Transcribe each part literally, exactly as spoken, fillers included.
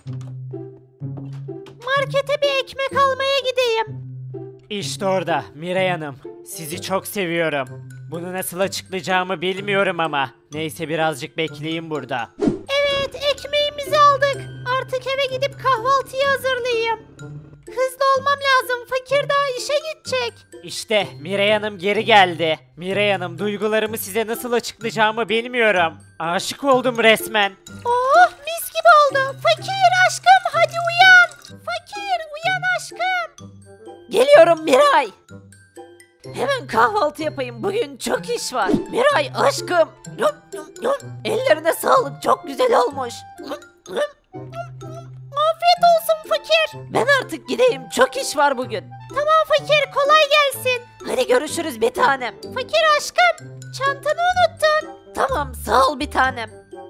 Markete bir ekmek almaya gideyim. İşte orada Miray Hanım. Sizi çok seviyorum. Bunu nasıl açıklayacağımı bilmiyorum ama. Neyse birazcık bekleyin burada. Evet, ekmeğimizi aldık. Artık eve gidip kahvaltıyı hazırlayayım. Hızlı olmam lazım. Fakir daha işe gidecek. İşte Miray Hanım geri geldi. Miray Hanım, duygularımı size nasıl açıklayacağımı bilmiyorum. Aşık oldum resmen. Oh, mis gibi oldu. Fakir aşkım, hadi uyan. Fakir uyan aşkım. Geliyorum Miray. Hemen kahvaltı yapayım. Bugün çok iş var. Miray aşkım. Yum, yum, yum. Ellerine sağlık. Çok güzel olmuş. Yum, yum. Afiyet olsun fakir. Ben artık gideyim. Çok iş var bugün. Tamam fakir, kolay gelsin. Hadi görüşürüz bir tanem. Fakir aşkım, çantanı unuttun. Tamam sağ ol bir tanem.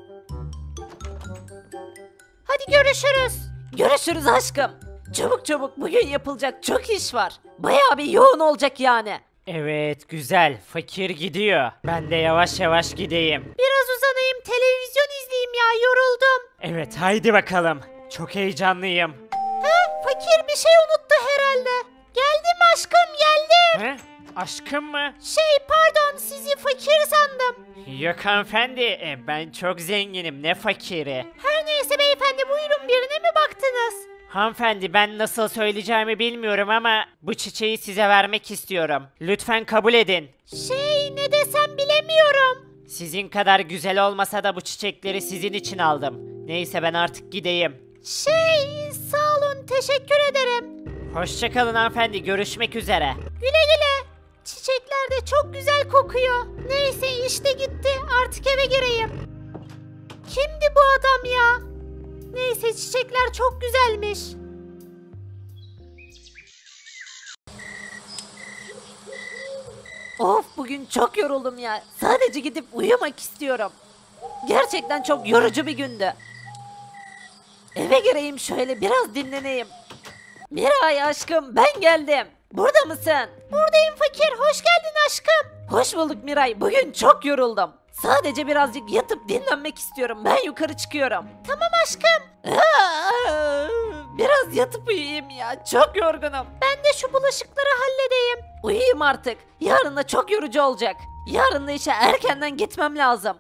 Hadi görüşürüz. Görüşürüz aşkım. Çabuk çabuk, bugün yapılacak çok iş var. Bayağı bir yoğun olacak yani. Evet, güzel. Fakir gidiyor. Ben de yavaş yavaş gideyim. Biraz uzanayım, televizyon izleyeyim ya, yoruldum. Evet, haydi bakalım. Çok heyecanlıyım. Ha, fakir bir şey unuttu herhalde. Geldim aşkım, geldim. He? Aşkım mı? Şey pardon, sizi fakir sandım. Yok hanımefendi, e, ben çok zenginim, ne fakiri. Her neyse beyefendi, buyurun, birine mi baktınız? Hanımefendi, ben nasıl söyleyeceğimi bilmiyorum ama bu çiçeği size vermek istiyorum. Lütfen kabul edin. Şey ne desem bilemiyorum. Sizin kadar güzel olmasa da bu çiçekleri sizin için aldım. Neyse ben artık gideyim. Şey sağ olun, teşekkür ederim. Hoşçakalın hanımefendi, görüşmek üzere. Güle güle. Çiçekler de çok güzel kokuyor. Neyse işte gitti, artık eve gireyim. Kimdi bu adam ya? Neyse çiçekler çok güzelmiş. Of, bugün çok yoruldum ya. Sadece gidip uyumak istiyorum. Gerçekten çok yorucu bir gündü. Eve gireyim şöyle, biraz dinleneyim. Miray aşkım, ben geldim. Burada mısın? Buradayım fakir, hoş geldin aşkım. Hoş bulduk Miray. Bugün çok yoruldum. Sadece birazcık yatıp dinlenmek istiyorum. Ben yukarı çıkıyorum. Tamam aşkım. Aa, biraz yatıp uyuyayım ya. Çok yorgunum. Ben de şu bulaşıkları halledeyim. Uyuyayım artık. Yarın da çok yorucu olacak. Yarın da işe erkenden gitmem lazım.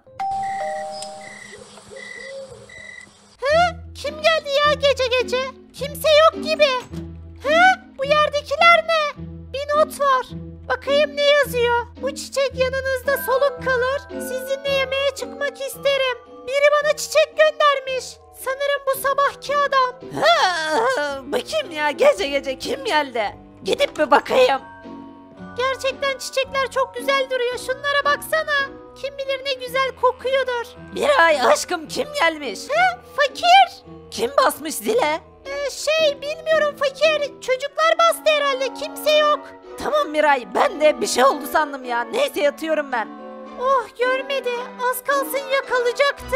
He? Kim geldi ya gece gece? Kimse yok gibi. He? Bu yerdekiler ne? Bir not var. Bakayım ne yazıyor. Bu çiçek yanınızda soluk kalır. Sizinle yemeğe çıkmak isterim. Biri bana çiçek göndermiş. Sanırım bu sabahki adam. Ha, bakayım ya, gece gece kim geldi? Gidip bir bakayım. Gerçekten çiçekler çok güzel duruyor. Şunlara baksana. Kim bilir ne güzel kokuyordur. Miray aşkım, kim gelmiş? He? Fakir. Kim basmış zile? Ee, şey bilmiyorum fakir. Çocuklar bastı herhalde. Kimse yok. Tamam Miray, ben de bir şey oldu sandım ya. Neyse yatıyorum ben. Oh, görmedi. Az kalsın yakalayacaktı.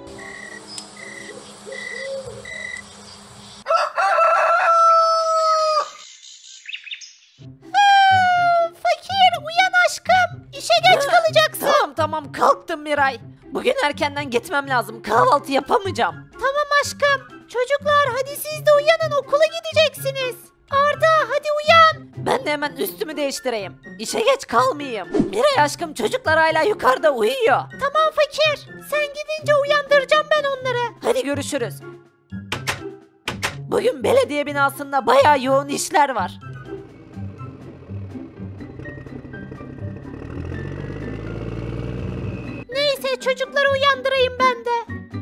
Aa, fakir uyan aşkım. İşe geç Ha, kalacaksın. Tamam tamam, kalktım Miray. Bugün erkenden gitmem lazım. Kahvaltı yapamayacağım. Tamam aşkım. Çocuklar hadi siz de uyanın, okula gideceksiniz. Arda hadi uyan. Ben de hemen üstümü değiştireyim. İşe geç kalmayayım. Miray aşkım, çocuklar hala yukarıda uyuyor. Tamam fakir. Sen gidince uyandıracağım ben onları. Hadi görüşürüz. Bugün belediye binasında bayağı yoğun işler var. Neyse çocukları uyandırayım ben de.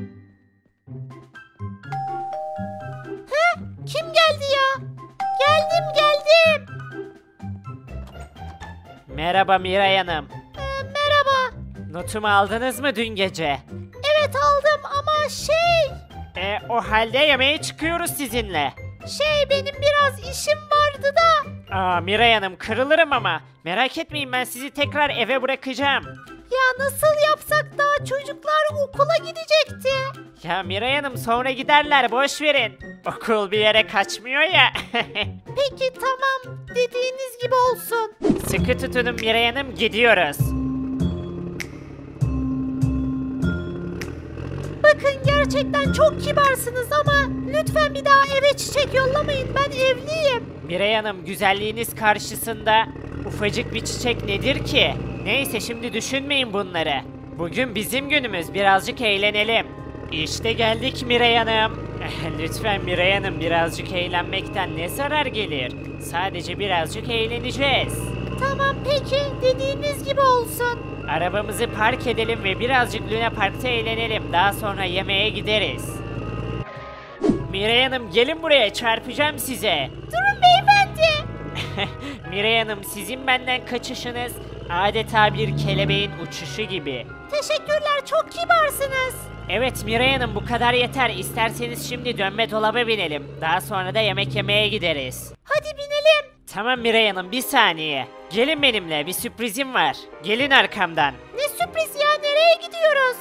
He? Kim geldi ya? Geldim geldim. Merhaba Miray Hanım. Ee, merhaba. Notumu aldınız mı dün gece? Evet aldım ama şey... E, o halde yemeğe çıkıyoruz sizinle. Şey benim biraz işim vardı da. Aa Miray Hanım, kırılırım ama. Merak etmeyin, ben sizi tekrar eve bırakacağım. Ya nasıl yapsak, daha çocuklar okula gidecekti. Ya Miray Hanım, sonra giderler, boş verin. Okul bir yere kaçmıyor ya. Peki tamam, dediğiniz gibi olsun. Sıkı tutunun Miray Hanım, gidiyoruz. bakın gerçekten çok kibarsınız ama lütfen bir daha eve çiçek yollamayın. Ben evliyim. Miray Hanım, güzelliğiniz karşısında ufacık bir çiçek nedir ki? Neyse, şimdi düşünmeyin bunları. Bugün bizim günümüz, birazcık eğlenelim. İşte geldik Miray Hanım. Lütfen Miray Hanım, birazcık eğlenmekten ne zarar gelir? Sadece birazcık eğleneceğiz. Tamam peki, dediğiniz gibi olsun. Arabamızı park edelim ve birazcık Luna Park'ta eğlenelim. Daha sonra yemeğe gideriz. Miray Hanım, gelin buraya, çarpacağım size. Durun beyefendi. Miray Hanım, sizin benden kaçışınız adeta bir kelebeğin uçuşu gibi. Teşekkürler, çok kibarsınız. Evet Miray Hanım, bu kadar yeter. İsterseniz şimdi dönme dolaba binelim. Daha sonra da yemek yemeye gideriz. Hadi binelim. Tamam Miray Hanım, bir saniye. Gelin benimle, bir sürprizim var. Gelin arkamdan. Ne sürpriz ya, nereye gidiyoruz?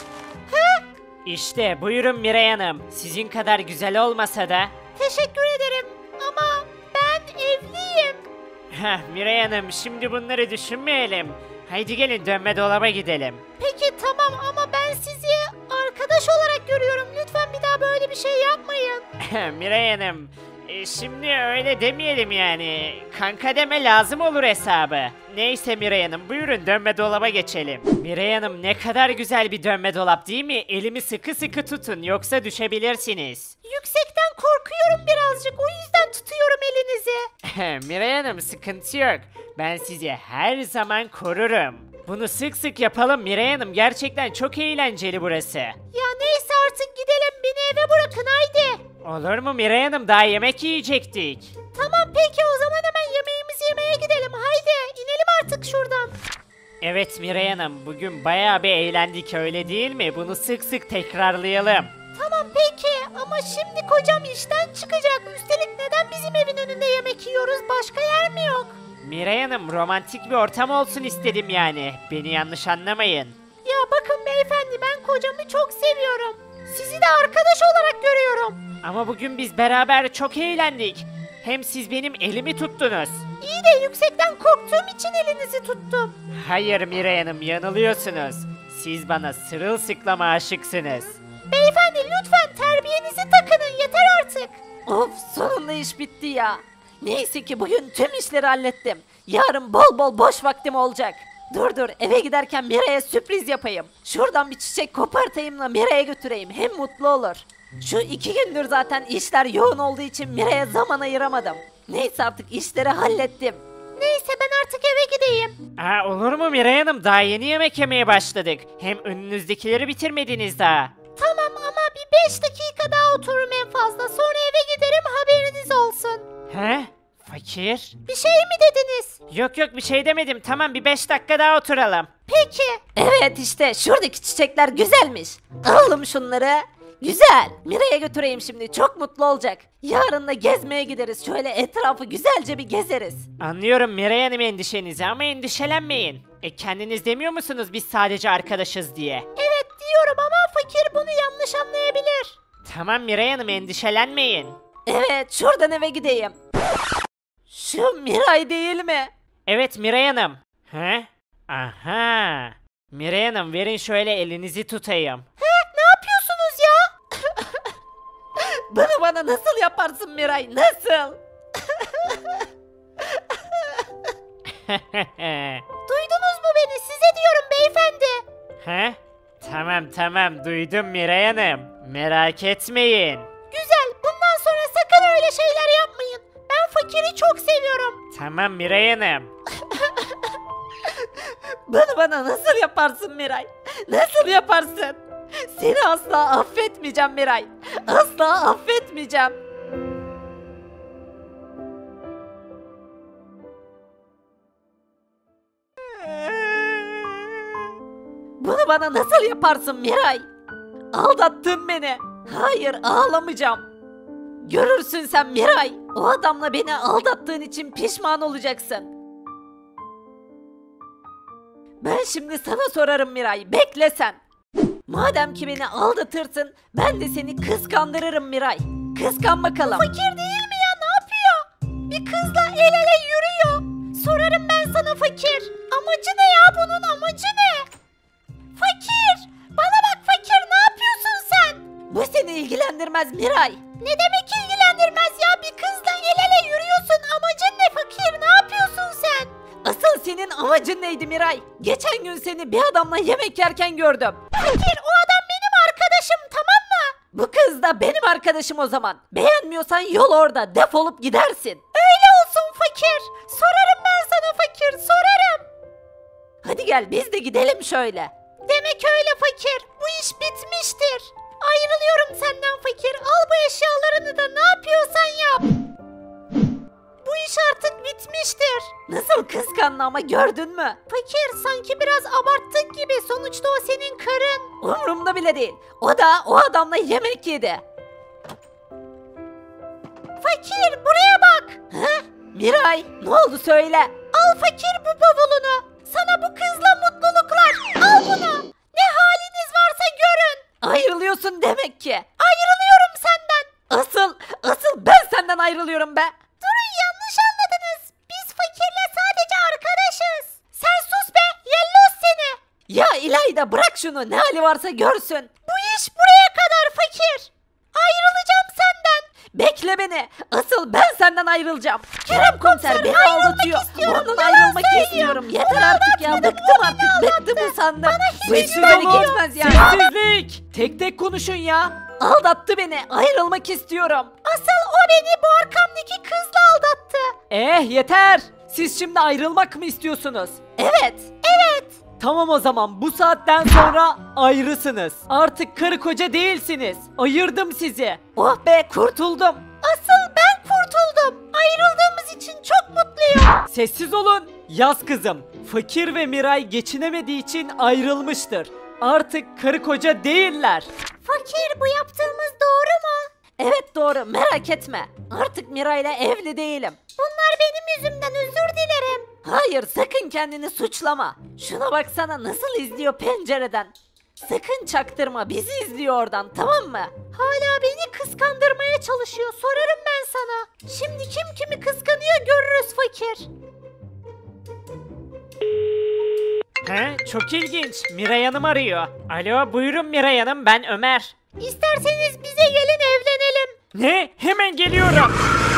Ha? İşte buyurun Miray Hanım. Sizin kadar güzel olmasa da. Teşekkür ederim ama ben evliyim. Heh, Miray Hanım, şimdi bunları düşünmeyelim. Haydi gelin dönme dolaba gidelim. Peki tamam ama ben sizi arkadaş olarak görüyorum. Lütfen bir daha böyle bir şey yapmayın. Miray Hanım, e, şimdi öyle demeyelim yani. Kanka deme lazım olur hesabı. Neyse Miray Hanım, buyurun dönme dolaba geçelim. Miray Hanım, ne kadar güzel bir dönme dolap değil mi? Elimi sıkı sıkı tutun, yoksa düşebilirsiniz. Yüksekten korkuyorum birazcık, o yüzden tutuyorum elinizi. Miray Hanım, sıkıntı yok. Ben sizi her zaman korurum. Bunu sık sık yapalım Miray Hanım. Gerçekten çok eğlenceli burası. Ya neyse artık gidelim, beni eve bırakın haydi. Olur mu Miray Hanım? Daha yemek yiyecektik. Tamam peki, o zaman hemen yemeğimizi yemeye gidelim. Haydi inelim artık şuradan. Evet Miray Hanım, bugün bayağı bir eğlendik, öyle değil mi? Bunu sık sık tekrarlayalım. Tamam peki ama şimdi kocam işten çıkacak. Üstelik neden bizim evin önünde yemek yiyoruz? Başka yer mi yok? Miray Hanım, romantik bir ortam olsun istedim yani. Beni yanlış anlamayın. Ya bakın beyefendi, ben kocamı çok seviyorum. Sizi de arkadaş olarak görüyorum. Ama bugün biz beraber çok eğlendik. Hem siz benim elimi tuttunuz. İyi de yüksekten korktuğum için elinizi tuttum. Hayır Miray Hanım, yanılıyorsunuz. Siz bana sırılsıklama aşıksınız. Beyefendi lütfen terbiyenizi takının, yeter artık. Of, sonunda iş bitti ya. Neyse ki bugün tüm işleri hallettim. Yarın bol bol boş vaktim olacak. Dur dur, eve giderken Miray'a sürpriz yapayım. Şuradan bir çiçek kopartayım da Miray'a götüreyim, hem mutlu olur. Şu iki gündür zaten işler yoğun olduğu için Miray'a zaman ayıramadım. Neyse artık işleri hallettim. Neyse ben artık eve gideyim. Aa, olur mu Miray Hanım? Daha yeni yemek yemeye başladık. Hem önünüzdekileri bitirmediniz daha. Tamam ama bir beş dakika daha otururum en fazla. Sonra eve giderim, haberiniz olsun. He? Fakir? Bir şey mi dediniz? Yok yok, bir şey demedim. Tamam, bir beş dakika daha oturalım. Peki. Evet, işte şuradaki çiçekler güzelmiş. Alalım şunları. Güzel. Miray'a götüreyim şimdi, çok mutlu olacak. Yarın da gezmeye gideriz. Şöyle etrafı güzelce bir gezeriz. Anlıyorum Miray Hanım endişenizi ama endişelenmeyin. E kendiniz demiyor musunuz biz sadece arkadaşız diye? Evet diyorum ama fakir bunu yanlış anlayabilir. Tamam Miray Hanım, endişelenmeyin. Evet, şuradan eve gideyim. Şu Miray değil mi? Evet Miray Hanım. He? Aha. Miray Hanım, verin şöyle, elinizi tutayım. He, ne yapıyorsunuz ya? Bunu bana nasıl yaparsın Miray? Nasıl? Duydunuz mu beni? Size diyorum beyefendi. He? Tamam tamam, duydum Miray Hanım. Merak etmeyin. Güzel. Bundan sonra sakın öyle şeyler yapmayın. Ben fakiri çok seviyorum. Tamam Miray Hanım. Bunu bana nasıl yaparsın Miray? Nasıl yaparsın? Seni asla affetmeyeceğim Miray. Asla affetmeyeceğim. Bunu bana nasıl yaparsın Miray? Aldattın beni. Hayır, ağlamayacağım. Görürsün sen Miray. O adamla beni aldattığın için pişman olacaksın. Ben şimdi sana sorarım Miray. Bekle sen. Madem ki beni aldatırsın, ben de seni kıskandırırım Miray. Kıskan bakalım. Fakir değil mi ya? Ne yapıyor? Bir kızla el ele yürüyor. Sorarım ben sana fakir. Amacı ne ya bunun, amacı ne? Fakir! Bana bak fakir, ne yapıyorsun ilgilendirmez Miray. Ne demek ilgilendirmez ya? Bir kızla el ele yürüyorsun. Amacın ne fakir? Ne yapıyorsun sen? Asıl senin amacın neydi Miray? Geçen gün seni bir adamla yemek yerken gördüm. Fakir, o adam benim arkadaşım, tamam mı? Bu kız da benim arkadaşım o zaman. Beğenmiyorsan yol orada, defolup gidersin. Öyle olsun fakir. Sorarım ben sana fakir, sorarım. Hadi gel biz de gidelim şöyle. Demek öyle fakir. Bu iş bitmiştir. Ayrılıyorum senden fakir. Al bu eşyalarını da ne yapıyorsan yap. Bu iş artık bitmiştir. Nasıl kıskandı ama gördün mü? Fakir, sanki biraz abarttık gibi. Sonuçta o senin karın. Umurumda bile değil. O da o adamla yemek yedi. Fakir, buraya bak. He? Miray ne oldu söyle. Al fakir bu bavulunu. Sana bu kızla mutluluklar. Al bunu. Ne haliniz varsa görün. Ayrılıyorsun demek ki. Ayrılıyorum senden. Asıl, asıl ben senden ayrılıyorum be. Durun, yanlış anladınız. Biz fakirle sadece arkadaşız. Sen sus be, yellos seni. Ya İlayda bırak şunu, ne hali varsa görsün. Bu iş buraya kadar fakir. Ayrılacağım senden. Bekle beni. Asıl ben senden ayrılacağım. Kerem komiser beni ayrılmak aldatıyor. istiyorum, Ondan yalan ayrılmak söylüyor. istiyorum. Yeter Bunu artık ya. aldatmadı, Bıktım bu beni artık. Bıktım aldattı. usandım. Bana Bu hiç iş böyle güvenmiyor. gitmez ya. Sessizlik! Tek tek konuşun ya. Aldattı beni. Ayrılmak istiyorum. Asıl o beni bu arkamdaki kızla aldattı. Eh yeter. Siz şimdi ayrılmak mı istiyorsunuz? Evet. Evet. Tamam o zaman bu saatten sonra ayrısınız. Artık karı koca değilsiniz. Ayırdım sizi. Oh be kurtuldum. Asıl ben kurtuldum. Ayrıldığımız için çok mutluyum. Sessiz olun. Yaz kızım. Fakir ve Miray geçinemediği için ayrılmıştır. Artık karı koca değiller. Fakir, bu yaptığımız doğru mu? Evet doğru, merak etme. Artık Miray'la evli değilim. Bunlar benim yüzümden, özür dilerim. Hayır sakın kendini suçlama. Şuna baksana nasıl izliyor pencereden. Sakın çaktırma, bizi izliyor oradan, tamam mı? Hala beni kıskandırmaya çalışıyor. Sorarım ben sana. Şimdi kim kimi kıskanıyor görürüz fakir. He, çok ilginç. Miray Hanım arıyor. Alo, buyurun Miray Hanım, ben Ömer. İsterseniz bize gelin, evlenelim. Ne? Hemen geliyorum.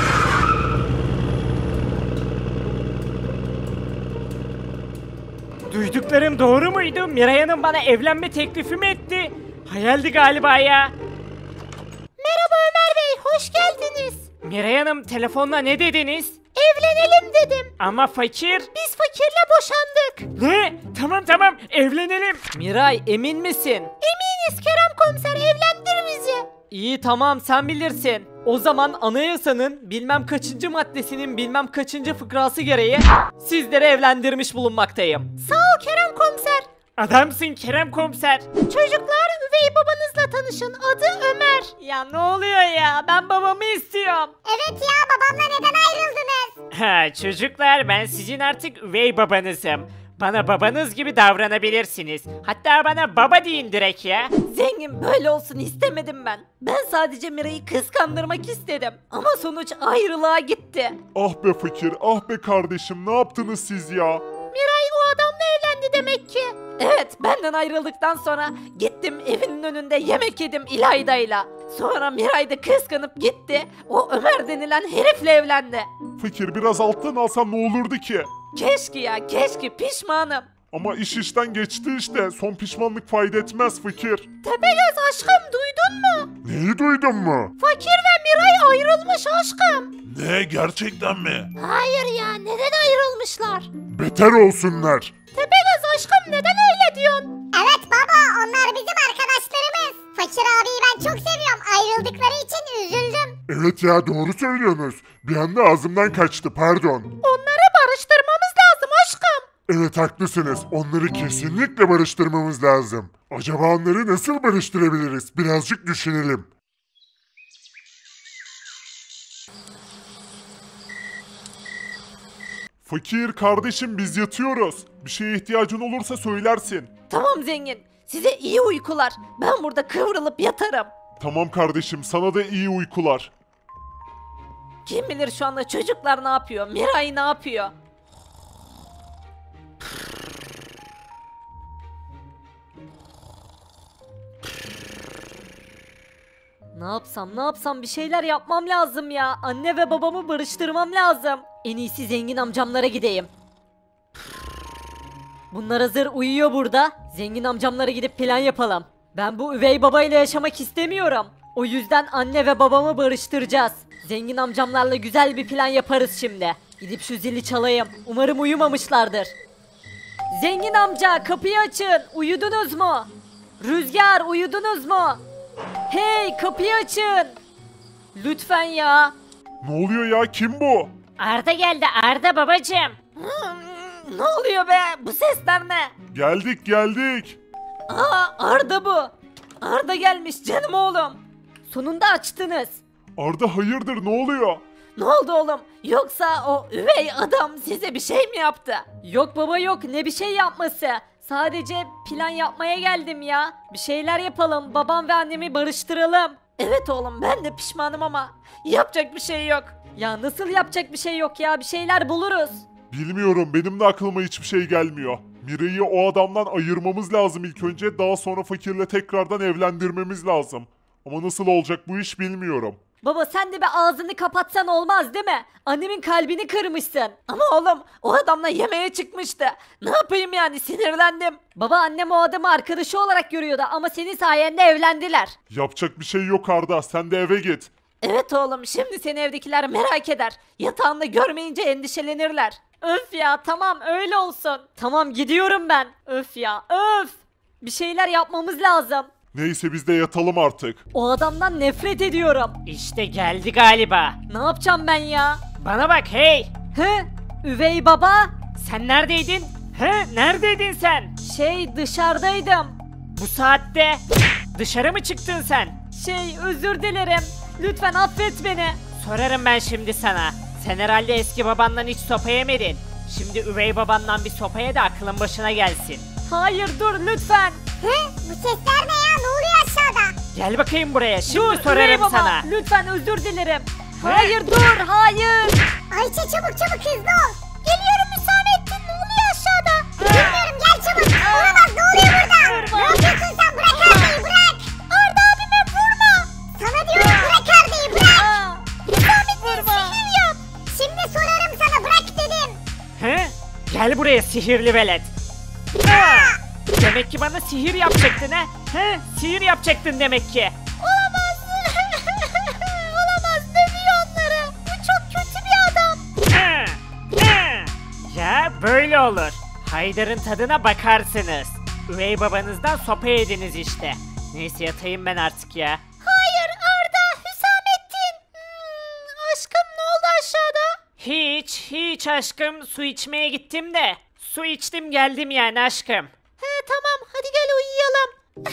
Duyduklarım doğru muydu? Miray Hanım bana evlenme teklifi mi etti? Hayaldi galiba ya. Merhaba Ömer Bey, hoş geldiniz. Miray Hanım, telefonla ne dediniz? Evlenelim dedim. Ama fakir. Biz fakirle boşandık. Ne? Tamam tamam, evlenelim. Miray emin misin? Eminiz Kerem komiser, evlendir bizi. İyi tamam sen bilirsin. O zaman anayasanın bilmem kaçıncı maddesinin bilmem kaçıncı fıkrası gereği sizleri evlendirmiş bulunmaktayım. Sağ ol Kerem komiser. Adamsın Kerem komiser. Çocuklar, üvey babanızla tanışın. Adı Ömer. Ya ne oluyor ya? Ben babamı istiyorum. Evet ya, babamla neden ayrıldınız? Ha çocuklar, ben sizin artık üvey babanızım. Bana babanız gibi davranabilirsiniz. Hatta bana baba deyin direkt ya. Zengin böyle olsun istemedim ben. Ben sadece Miray'ı kıskandırmak istedim. Ama sonuç ayrılığa gitti. Ah be fakir, ah be kardeşim, ne yaptınız siz ya? Miray o adamla evlendi demek ki. Evet benden ayrıldıktan sonra gittim evinin önünde yemek yedim İlayda'yla. Sonra Miray da kıskanıp gitti. O Ömer denilen herifle evlendi. Fakir, biraz alttan alsam ne olurdu ki? Keşke ya keşke, pişmanım. Ama iş işten geçti işte, son pişmanlık fayda etmez fakir. Tepegöz aşkım, duydun mu? Neyi duydun mu? Fakir ve Miray ayrılmış aşkım. Ne, gerçekten mi? Hayır ya, neden ayrılmışlar? Beter olsunlar. Tepegöz aşkım, neden öyle diyorsun? Evet baba, onlar bizim arkadaşlarımız. Fakir abiyi ben çok seviyorum. Ayrıldıkları için üzüldüm. Evet ya, doğru söylüyorsunuz. Bir anda ağzımdan kaçtı, pardon. Onları barıştırmamız lazım aşkım. Evet haklısınız, onları kesinlikle barıştırmamız lazım. Acaba onları nasıl barıştırabiliriz? Birazcık düşünelim. Fakir kardeşim, biz yatıyoruz. Bir şeye ihtiyacın olursa söylersin. Tamam zengin, size iyi uykular. Ben burada kıvrılıp yatarım. Tamam kardeşim, sana da iyi uykular. Kim bilir şu anda çocuklar ne yapıyor, Miray ne yapıyor? Ne yapsam ne yapsam bir şeyler yapmam lazım ya. Anne ve babamı barıştırmam lazım. En iyisi zengin amcamlara gideyim. Bunlar hazır uyuyor burada. Zengin amcamlara gidip plan yapalım. Ben bu üvey babayla yaşamak istemiyorum. O yüzden anne ve babamı barıştıracağız. Zengin amcamlarla güzel bir plan yaparız şimdi. Gidip şu zili çalayım. Umarım uyumamışlardır. Zengin amca kapıyı açın. Uyudunuz mu? Rüzgar uyudunuz mu? Hey kapıyı açın. Lütfen ya. Ne oluyor ya, kim bu? Arda geldi Arda babacım. Hmm, ne oluyor be? Bu sesler ne? Geldik geldik. Aa Arda bu. Arda gelmiş canım oğlum. Sonunda açtınız. Arda hayırdır, ne oluyor? Ne oldu oğlum? Yoksa o üvey adam size bir şey mi yaptı? Yok baba yok, ne bir şey yapması. Sadece plan yapmaya geldim ya. Bir şeyler yapalım, babam ve annemi barıştıralım. Evet oğlum ben de pişmanım ama yapacak bir şey yok. Ya nasıl yapacak bir şey yok ya, bir şeyler buluruz. Bilmiyorum, benim de aklıma hiçbir şey gelmiyor. Mira'yı o adamdan ayırmamız lazım ilk önce, daha sonra fakirle tekrardan evlendirmemiz lazım. Ama nasıl olacak bu iş bilmiyorum. Baba sen de bir ağzını kapatsan olmaz değil mi? Annemin kalbini kırmışsın. Ama oğlum o adamla yemeğe çıkmıştı. Ne yapayım yani, sinirlendim. Baba annem o adamı arkadaşı olarak görüyordu ama senin sayende evlendiler. Yapacak bir şey yok Arda, sen de eve git. Evet oğlum, şimdi seni evdekiler merak eder. Yatağında görmeyince endişelenirler. Öf ya, tamam öyle olsun. Tamam gidiyorum ben. Öf ya öf. Bir şeyler yapmamız lazım. Neyse biz de yatalım artık. O adamdan nefret ediyorum. İşte geldi galiba. Ne yapacağım ben ya? Bana bak hey. He? Üvey baba? Sen neredeydin? He? Neredeydin sen? Şey dışarıdaydım. Bu saatte dışarı mı çıktın sen? Şey özür dilerim. Lütfen affet beni. Sorarım ben şimdi sana. Sen herhalde eski babandan hiç sopa yemedin. Şimdi üvey babandan bir sopaya da aklın başına gelsin. Hayır dur lütfen. Hı? Bu sesler ne ya? Ne oluyor aşağıda? Gel bakayım buraya. Şimdi Dur üvey sorarım baba. sana. Lütfen özür dilerim. Hayır dur hayır. Ayça çabuk çabuk hızlı ol. Geliyorum Hüsamettin. Ne oluyor aşağıda? Bilmiyorum, gel çabuk. Olamaz, ne oluyor burada? Ne yapıyorsun sen? Bırak Arda'yı, bırak. Arda abime vurma. Sana diyorum, bırak Arda'yı, bırak. Aa, Hüsamettin sihir yap. Şimdi sorarım sana, bırak dedim. He? Gel buraya sihirli velet. Ha! Demek ki bana sihir yapacaktın he? He? Sihir yapacaktın demek ki. Olamaz. Olamaz, dövüyor onları. Bu çok kötü bir adam. Hı! Hı! Ya böyle olur. Haydar'ın tadına bakarsınız. Üvey babanızdan sopa yediniz işte. Neyse yatayım ben artık ya. Hayır Arda, Hüsamettin. Hmm, aşkım ne oldu aşağıda? Hiç, hiç aşkım. Su içmeye gittim de. Su içtim geldim yani aşkım. He tamam, hadi gel uyuyalım.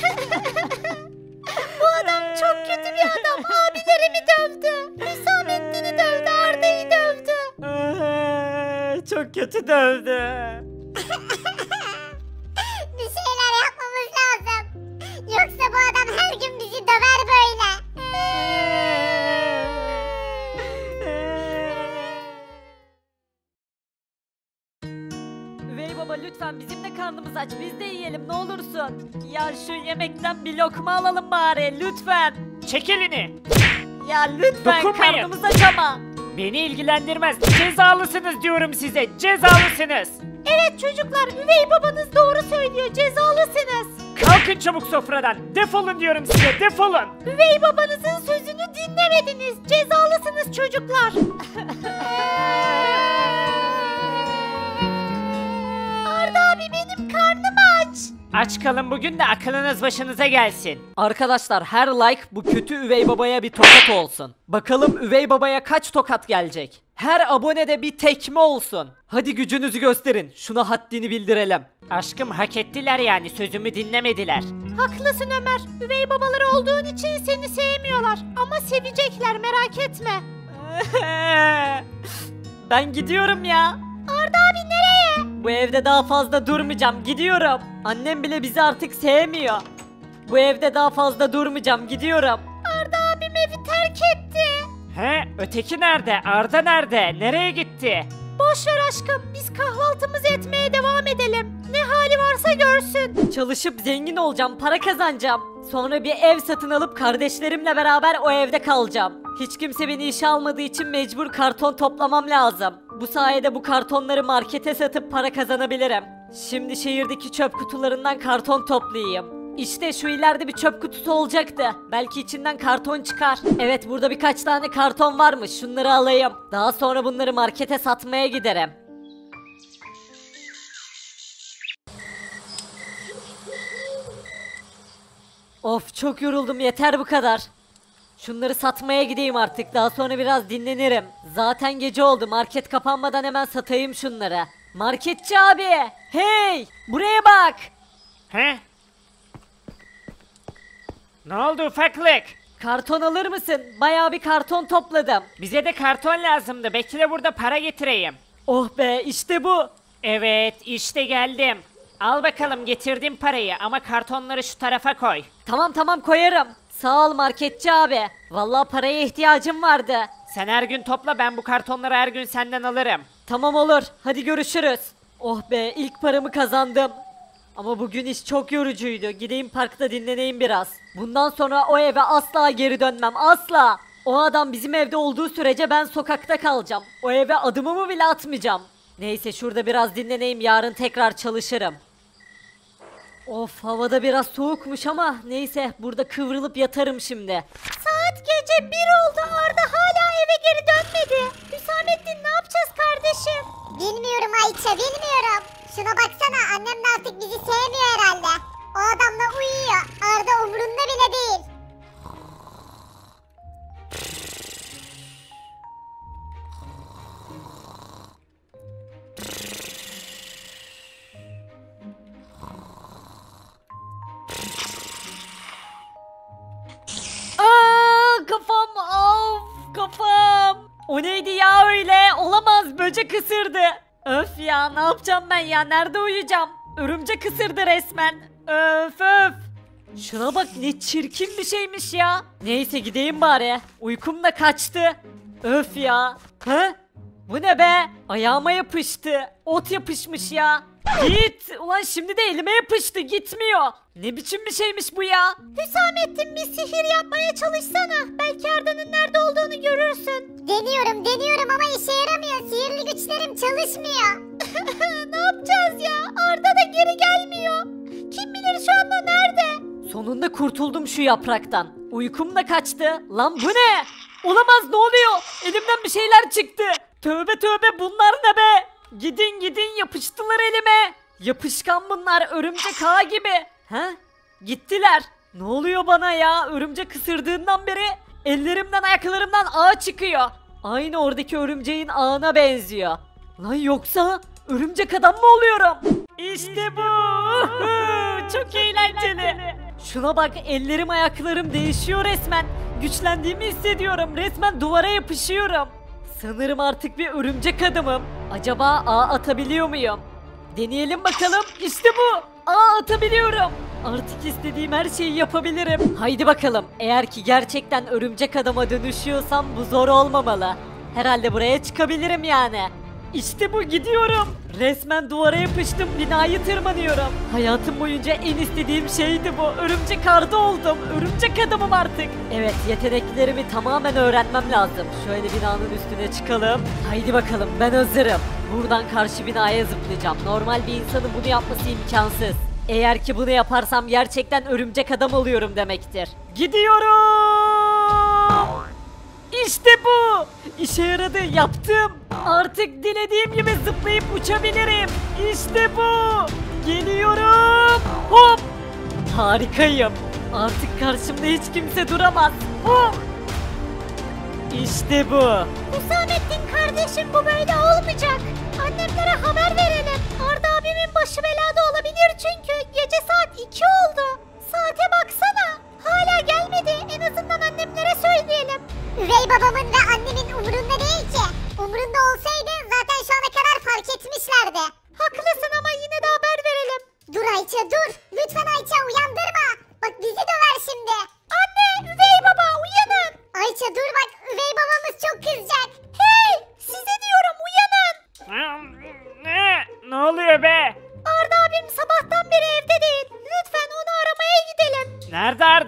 Bu adam çok kötü bir adam. Abilerimi dövdü. Hüsamettin'i dövdü, Arda'yı dövdü. Çok kötü dövdü. Bir şeyler yapmamız lazım. Yoksa bu adam her gün bizi döver böyle. Üvey baba lütfen bizim de karnımız aç, biz de yiyelim ne olursun. Ya şu yemekten bir lokma alalım bari lütfen. Çek elini. Ya lütfen Dokunmayın. karnımız aç ama. Beni ilgilendirmez. Cezalısınız diyorum size. Cezalısınız. Evet çocuklar, üvey babanız doğru söylüyor, cezalısınız. Kalkın çabuk sofradan. Defolun diyorum size. Defolun. Üvey babanızın sözünü dinlemediniz, cezalısınız çocuklar. Arda abi, benim karnım aç. Aç kalın bugün de aklınız başınıza gelsin. Arkadaşlar her like bu kötü üvey babaya bir tokat olsun. Bakalım üvey babaya kaç tokat gelecek. Her abonede bir tekme olsun. Hadi gücünüzü gösterin. Şuna haddini bildirelim. Aşkım hak ettiler yani sözümü dinlemediler. Haklısın Ömer. Üvey babaları olduğun için seni sevmiyorlar. Ama sevecekler, merak etme. Ben gidiyorum ya. Arda abi nereye? Bu evde daha fazla durmayacağım. Gidiyorum. Annem bile bizi artık sevmiyor. Bu evde daha fazla durmayacağım. Gidiyorum. Arda abim evi terk etti. He? Öteki nerede? Arda nerede? Nereye gitti? Boş ver aşkım. Biz kahvaltımızı etmeye devam edelim. Ne hali varsa görsün. Çalışıp zengin olacağım. Para kazanacağım. Sonra bir ev satın alıp kardeşlerimle beraber o evde kalacağım. Hiç kimse beni işe almadığı için mecbur karton toplamam lazım. Bu sayede bu kartonları markete satıp para kazanabilirim. Şimdi şehirdeki çöp kutularından karton toplayayım. İşte şu ileride bir çöp kutusu olacaktı. Belki içinden karton çıkar. Evet, burada birkaç tane karton varmış. Şunları alayım. Daha sonra bunları markete satmaya giderim. Of, çok yoruldum, yeter bu kadar. Şunları satmaya gideyim artık, daha sonra biraz dinlenirim. Zaten gece oldu, market kapanmadan hemen satayım şunları. Marketçi abi, hey buraya bak. He? Ne oldu ufaklık? Karton alır mısın? Bayağı bir karton topladım. Bize de karton lazımdı. Bekle burada para getireyim. Oh be, işte bu. Evet, işte geldim. Al bakalım, getirdim parayı ama kartonları şu tarafa koy. Tamam tamam, koyarım. Sağ ol marketçi abi. Vallahi paraya ihtiyacım vardı. Sen her gün topla, ben bu kartonları her gün senden alırım. Tamam, olur. Hadi görüşürüz. Oh be, ilk paramı kazandım. Ama bugün iş çok yorucuydu. Gideyim parkta dinleneyim biraz. Bundan sonra o eve asla geri dönmem. Asla. O adam bizim evde olduğu sürece ben sokakta kalacağım. O eve adımımı bile atmayacağım. Neyse, şurada biraz dinleneyim. Yarın tekrar çalışırım. Of, havada biraz soğukmuş ama neyse, burada kıvrılıp yatarım şimdi. Saat gece bir oldu, Arda hala eve geri dönmedi. Hüsamettin, ne yapacağız kardeşim? Bilmiyorum Ayça, bilmiyorum. Şuna baksana, annem de artık bizi sevmiyor herhalde. O adamla uyuyor, Arda umurunda bile değil. Aa, kafam, of kafam. O neydi ya öyle? Olamaz, böcek ısırdı. Öf ya, ne yapacağım ben ya, nerede uyuyacağım? Örümcek ısırdı resmen. Öf öf. Şuna bak, ne çirkin bir şeymiş ya. Neyse, gideyim bari. Uykum da kaçtı. Öf ya. He? Bu ne be? Ayağıma yapıştı. Ot yapışmış ya. Git. Ulan şimdi de elime yapıştı. Gitmiyor. Ne biçim bir şeymiş bu ya? Hüsamettin, bir sihir yapmaya çalışsana. Belki Arda'nın nerede olduğunu görürsün. Deniyorum deniyorum ama işe yaramıyor. Sihirli güçlerim çalışmıyor. Ne yapacağız ya? Arda da geri gelmiyor. Kim bilir şu anda nerede? Sonunda kurtuldum şu yapraktan. Uykum da kaçtı. Lan bu ne? Olamaz, ne oluyor? Elimden bir şeyler çıktı. Tövbe tövbe, bunlar ne be? Gidin gidin, yapıştılar elime. Yapışkan bunlar, örümcek ağı gibi. He? Gittiler. Ne oluyor bana ya? Örümcek ısırdığından beri ellerimden ayaklarımdan ağ çıkıyor. Aynı oradaki örümceğin ağına benziyor. Lan yoksa örümcek adam mı oluyorum? İşte bu. Çok eğlenceli. Şuna bak, ellerim ayaklarım değişiyor resmen. Güçlendiğimi hissediyorum. Resmen duvara yapışıyorum. Sanırım artık bir örümcek adamım. Acaba ağ atabiliyor muyum? Deneyelim bakalım. İşte bu. Ağ atabiliyorum. Artık istediğim her şeyi yapabilirim. Haydi bakalım. Eğer ki gerçekten örümcek adama dönüşüyorsam bu zor olmamalı. Herhalde buraya çıkabilirim yani. İşte bu, gidiyorum. Resmen duvara yapıştım, binayı tırmanıyorum. Hayatım boyunca en istediğim şeydi bu. Örümcek Arda oldum. Örümcek adamım artık. Evet, yeteneklerimi tamamen öğrenmem lazım. Şöyle binanın üstüne çıkalım. Haydi bakalım, ben hazırım. Buradan karşı binaya zıplayacağım. Normal bir insanın bunu yapması imkansız. Eğer ki bunu yaparsam gerçekten örümcek adam oluyorum demektir. Gidiyorum. İşte bu. İşe yaradı, yaptım. Artık dilediğim gibi zıplayıp uçabilirim. İşte bu. Geliyorum. Hop. Harikayım. Artık karşımda hiç kimse duramaz. Hop. İşte bu. Hüsamettin kardeşim, bu böyle olmayacak. Annemlere haber verelim. Arda abimin başı belada olabilir çünkü. Gece saat iki oldu. Saate baksana. Hala gelmedi. En azından annemlere söyleyelim. Üvey babamın ve annemin umurunda değil ki. Umurunda olsaydı zaten şu ana kadar fark etmişlerdi. Haklısın ama yine de haber verelim. Dur Ayça, dur. Lütfen Ayça, uyandırma. Bak bizi döver şimdi. Anne, üvey baba uyanın. Ayça dur bak, üvey babamız çok kızacak. Hey, size diyorum, uyanın. Ne? Ne oluyor be? Arda abim sabahtan beri evde değil. Lütfen onu aramaya gidelim. Nerede Arda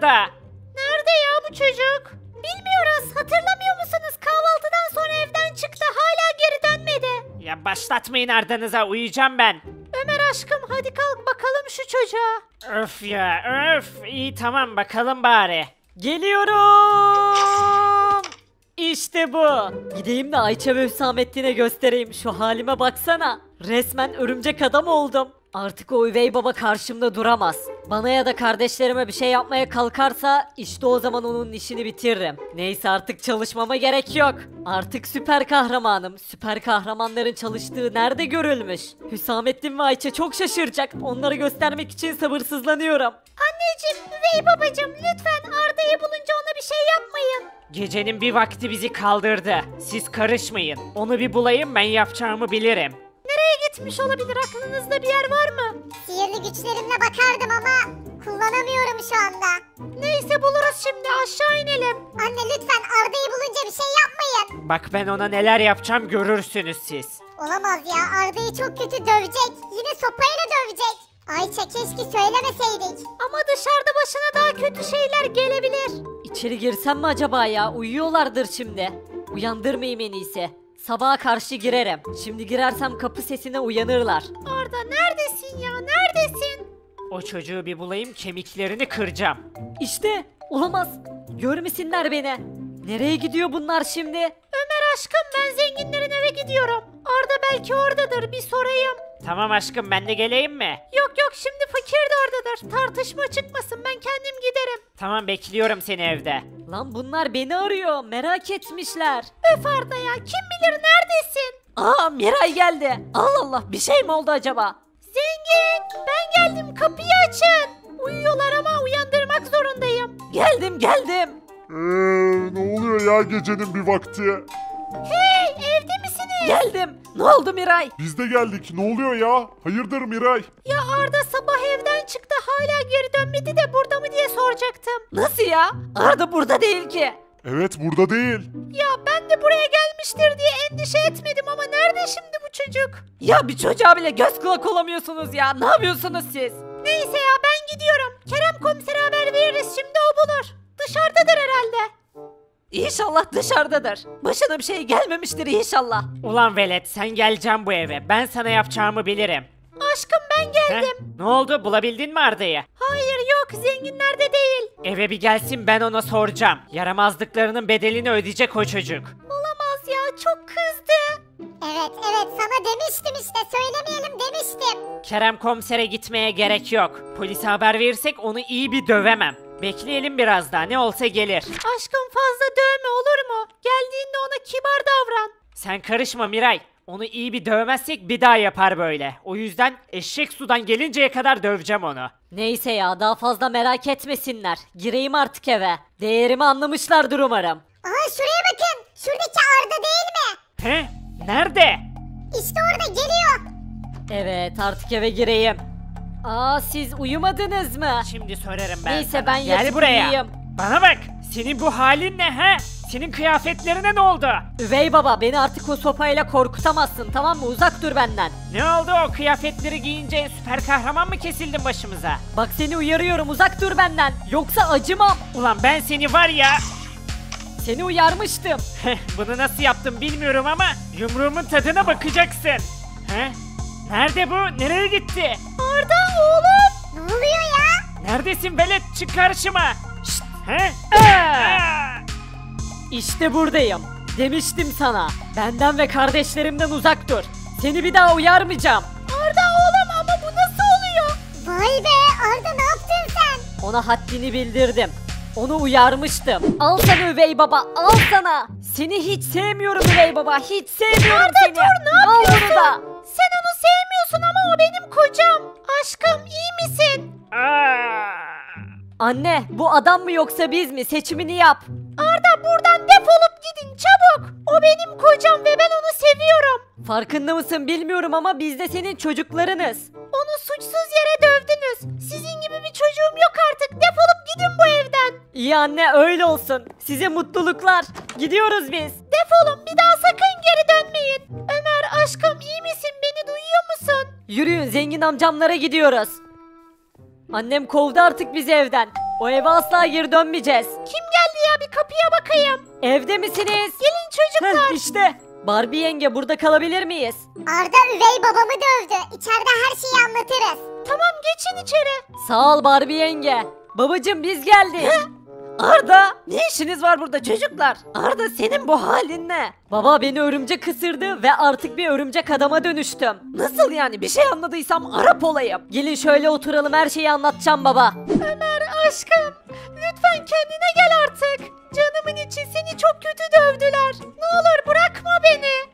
başlatmayın ardınıza, uyuyacağım ben. Ömer aşkım hadi kalk bakalım şu çocuğa. Öf ya öf. İyi tamam bakalım bari. Geliyorum. İşte bu. Gideyim de Ayça ve Hüsamettin'e göstereyim. Şu halime baksana. Resmen örümcek adam oldum. Artık o üvey baba karşımda duramaz. Bana ya da kardeşlerime bir şey yapmaya kalkarsa işte o zaman onun işini bitiririm. Neyse artık çalışmama gerek yok. Artık süper kahramanım. Süper kahramanların çalıştığı nerede görülmüş? Hüsamettin ve Ayça çok şaşıracak. Onları göstermek için sabırsızlanıyorum. Anneciğim, üvey babacığım lütfen Arda'yı bulunca ona bir şey yapmayın. Gecenin bir vakti bizi kaldırdı. Siz karışmayın. Onu bir bulayım, ben yapacağımı bilirim. Nereye gitmiş olabilir, aklınızda bir yer var mı? Sihirli güçlerimle bakardım ama kullanamıyorum şu anda. Neyse buluruz şimdi, aşağı inelim. Anne lütfen Arda'yı bulunca bir şey yapmayın. Bak ben ona neler yapacağım görürsünüz siz. Olamaz ya, Arda'yı çok kötü dövecek. Yine sopayla dövecek. Ayça keşke söylemeseydik. Ama dışarıda başına daha kötü şeyler gelebilir. İçeri girsem mi acaba ya? Uyuyorlardır şimdi. Uyandırmayayım en iyisi. Sabaha karşı girerim. Şimdi girersem kapı sesine uyanırlar. Arda neredesin ya, neredesin? O çocuğu bir bulayım, kemiklerini kıracağım. İşte olamaz. Görmesinler beni. Nereye gidiyor bunlar şimdi? Ömer aşkım, ben zenginlerin eve gidiyorum. Arda belki oradadır, bir sorayım. Tamam aşkım, ben de geleyim mi? Yok yok, şimdi fakir de oradadır. Tartışma çıkmasın, ben kendim giderim. Tamam, bekliyorum seni evde. Lan bunlar beni arıyor. Merak etmişler. Öf Arda ya, kim bilir neredesin? Aa Miray geldi. Allah Allah, bir şey mi oldu acaba? Zengin, ben geldim, kapıyı açın. Uyuyorlar ama uyandırmak zorundayım. Geldim geldim. Eee ne oluyor ya gecenin bir vakti? Hey, evde misiniz? Geldim. Ne oldu Miray? Biz de geldik. Ne oluyor ya? Hayırdır Miray? Ya Arda sabah evden çıktı, hala geri dönmedi de burada mı diye soracaktım. Nasıl ya? Arda burada değil ki. Evet burada değil. Ya ben de buraya gelmiştir diye endişe etmedim ama nerede şimdi bu çocuk? Ya bir çocuğa bile göz kulak olamıyorsunuz ya. Ne yapıyorsunuz siz? Neyse ya, ben gidiyorum. Kerem komisere haber veririz, şimdi o bulur. Dışarıdadır herhalde. İnşallah dışarıdadır. Başına bir şey gelmemiştir inşallah. Ulan velet, sen geleceksin bu eve. Ben sana yapacağımı bilirim. Aşkım ben Heh, geldim. ne oldu, bulabildin mi Arda'yı? Hayır yok, zenginlerde değil. Eve bir gelsin, ben ona soracağım. Yaramazlıklarının bedelini ödeyecek o çocuk. Olamaz ya, çok kızdı. Evet evet, sana demiştim işte, söylemeyelim demiştim. Kerem komisere gitmeye gerek yok. Polise haber verirsek onu iyi bir dövemem. Bekleyelim biraz daha, ne olsa gelir. Aşkım fazla dövme olur mu? Geldiğinde ona kibar davran. Sen karışma Miray. Onu iyi bir dövmezsek bir daha yapar böyle. O yüzden eşek sudan gelinceye kadar döveceğim onu. Neyse ya, daha fazla merak etmesinler. Gireyim artık eve. Değerimi anlamışlardır umarım. Aha şuraya bakın, şuradaki Arda değil mi? He? Nerede? İşte orada geliyor. Evet, artık eve gireyim. Aa, siz uyumadınız mı? Şimdi sorarım ben Neyse, sana. ben Gel yatıp buraya. uyuyayım. Bana bak. Senin bu halin ne he? Senin kıyafetlerine ne oldu? Üvey baba, beni artık o sopayla korkutamazsın, tamam mı? Uzak dur benden. Ne oldu, o kıyafetleri giyince süper kahraman mı kesildin başımıza? Bak seni uyarıyorum, uzak dur benden. Yoksa acımam. Ulan ben seni var ya. Seni uyarmıştım. Bunu nasıl yaptım bilmiyorum ama yumruğumun tadına bakacaksın. He? Nerede bu? Nereye gitti? Arda oğlum. Ne oluyor ya? Neredesin velet? Çık karşıma. Şşt, he? Aa! İşte buradayım. Demiştim sana. Benden ve kardeşlerimden uzak dur. Seni bir daha uyarmayacağım. Arda oğlum, ama bu nasıl oluyor? Vay be Arda, ne yaptın sen? Ona haddini bildirdim. Onu uyarmıştım. Al sana üvey baba, al sana. Seni hiç sevmiyorum üvey baba, hiç sevmiyorum Arda seni. dur, ne Al yapıyorsun? bunu da. Sen onu sevmiyorsun ama o benim kocam. Aşkım iyi misin? Aa! Anne, bu adam mı yoksa biz mi? Seçimini yap. Arda buradan defolup gidin çabuk. O benim kocam ve ben onu seviyorum. Farkında mısın bilmiyorum ama biz de senin çocuklarınız. Onu suçsuz yere dövdünüz. Sizin gibi bir çocuğum yok artık. Defolup gidin bu evden. İyi anne, öyle olsun. Size mutluluklar. Gidiyoruz biz. Defolun, bir daha sakın geri dönmeyin. Ömer aşkım iyi misin? Beni duyuyor musun? Yürüyün, zengin amcamlara gidiyoruz. Annem kovdu artık bizi evden. O eve asla geri dönmeyeceğiz. Kim geldi ya, bir kapıya bakayım. Evde misiniz? Gelin çocuklar. Heh, işte. Barbie yenge burada kalabilir miyiz? Arda üvey babamı dövdü. İçeride her şeyi anlatırız. Tamam geçin içeri. Sağ ol Barbie yenge. Babacım biz geldik. Arda ne işiniz var burada çocuklar? Arda senin bu halin ne? Baba beni örümcek ısırdı ve artık bir örümcek adama dönüştüm. Nasıl yani bir şey anladıysam Arap olayım. Gelin şöyle oturalım her şeyi anlatacağım baba. Ömer aşkım lütfen kendine gel artık. Canımın içi seni çok kötü dövdüler. Ne olur bırakma beni.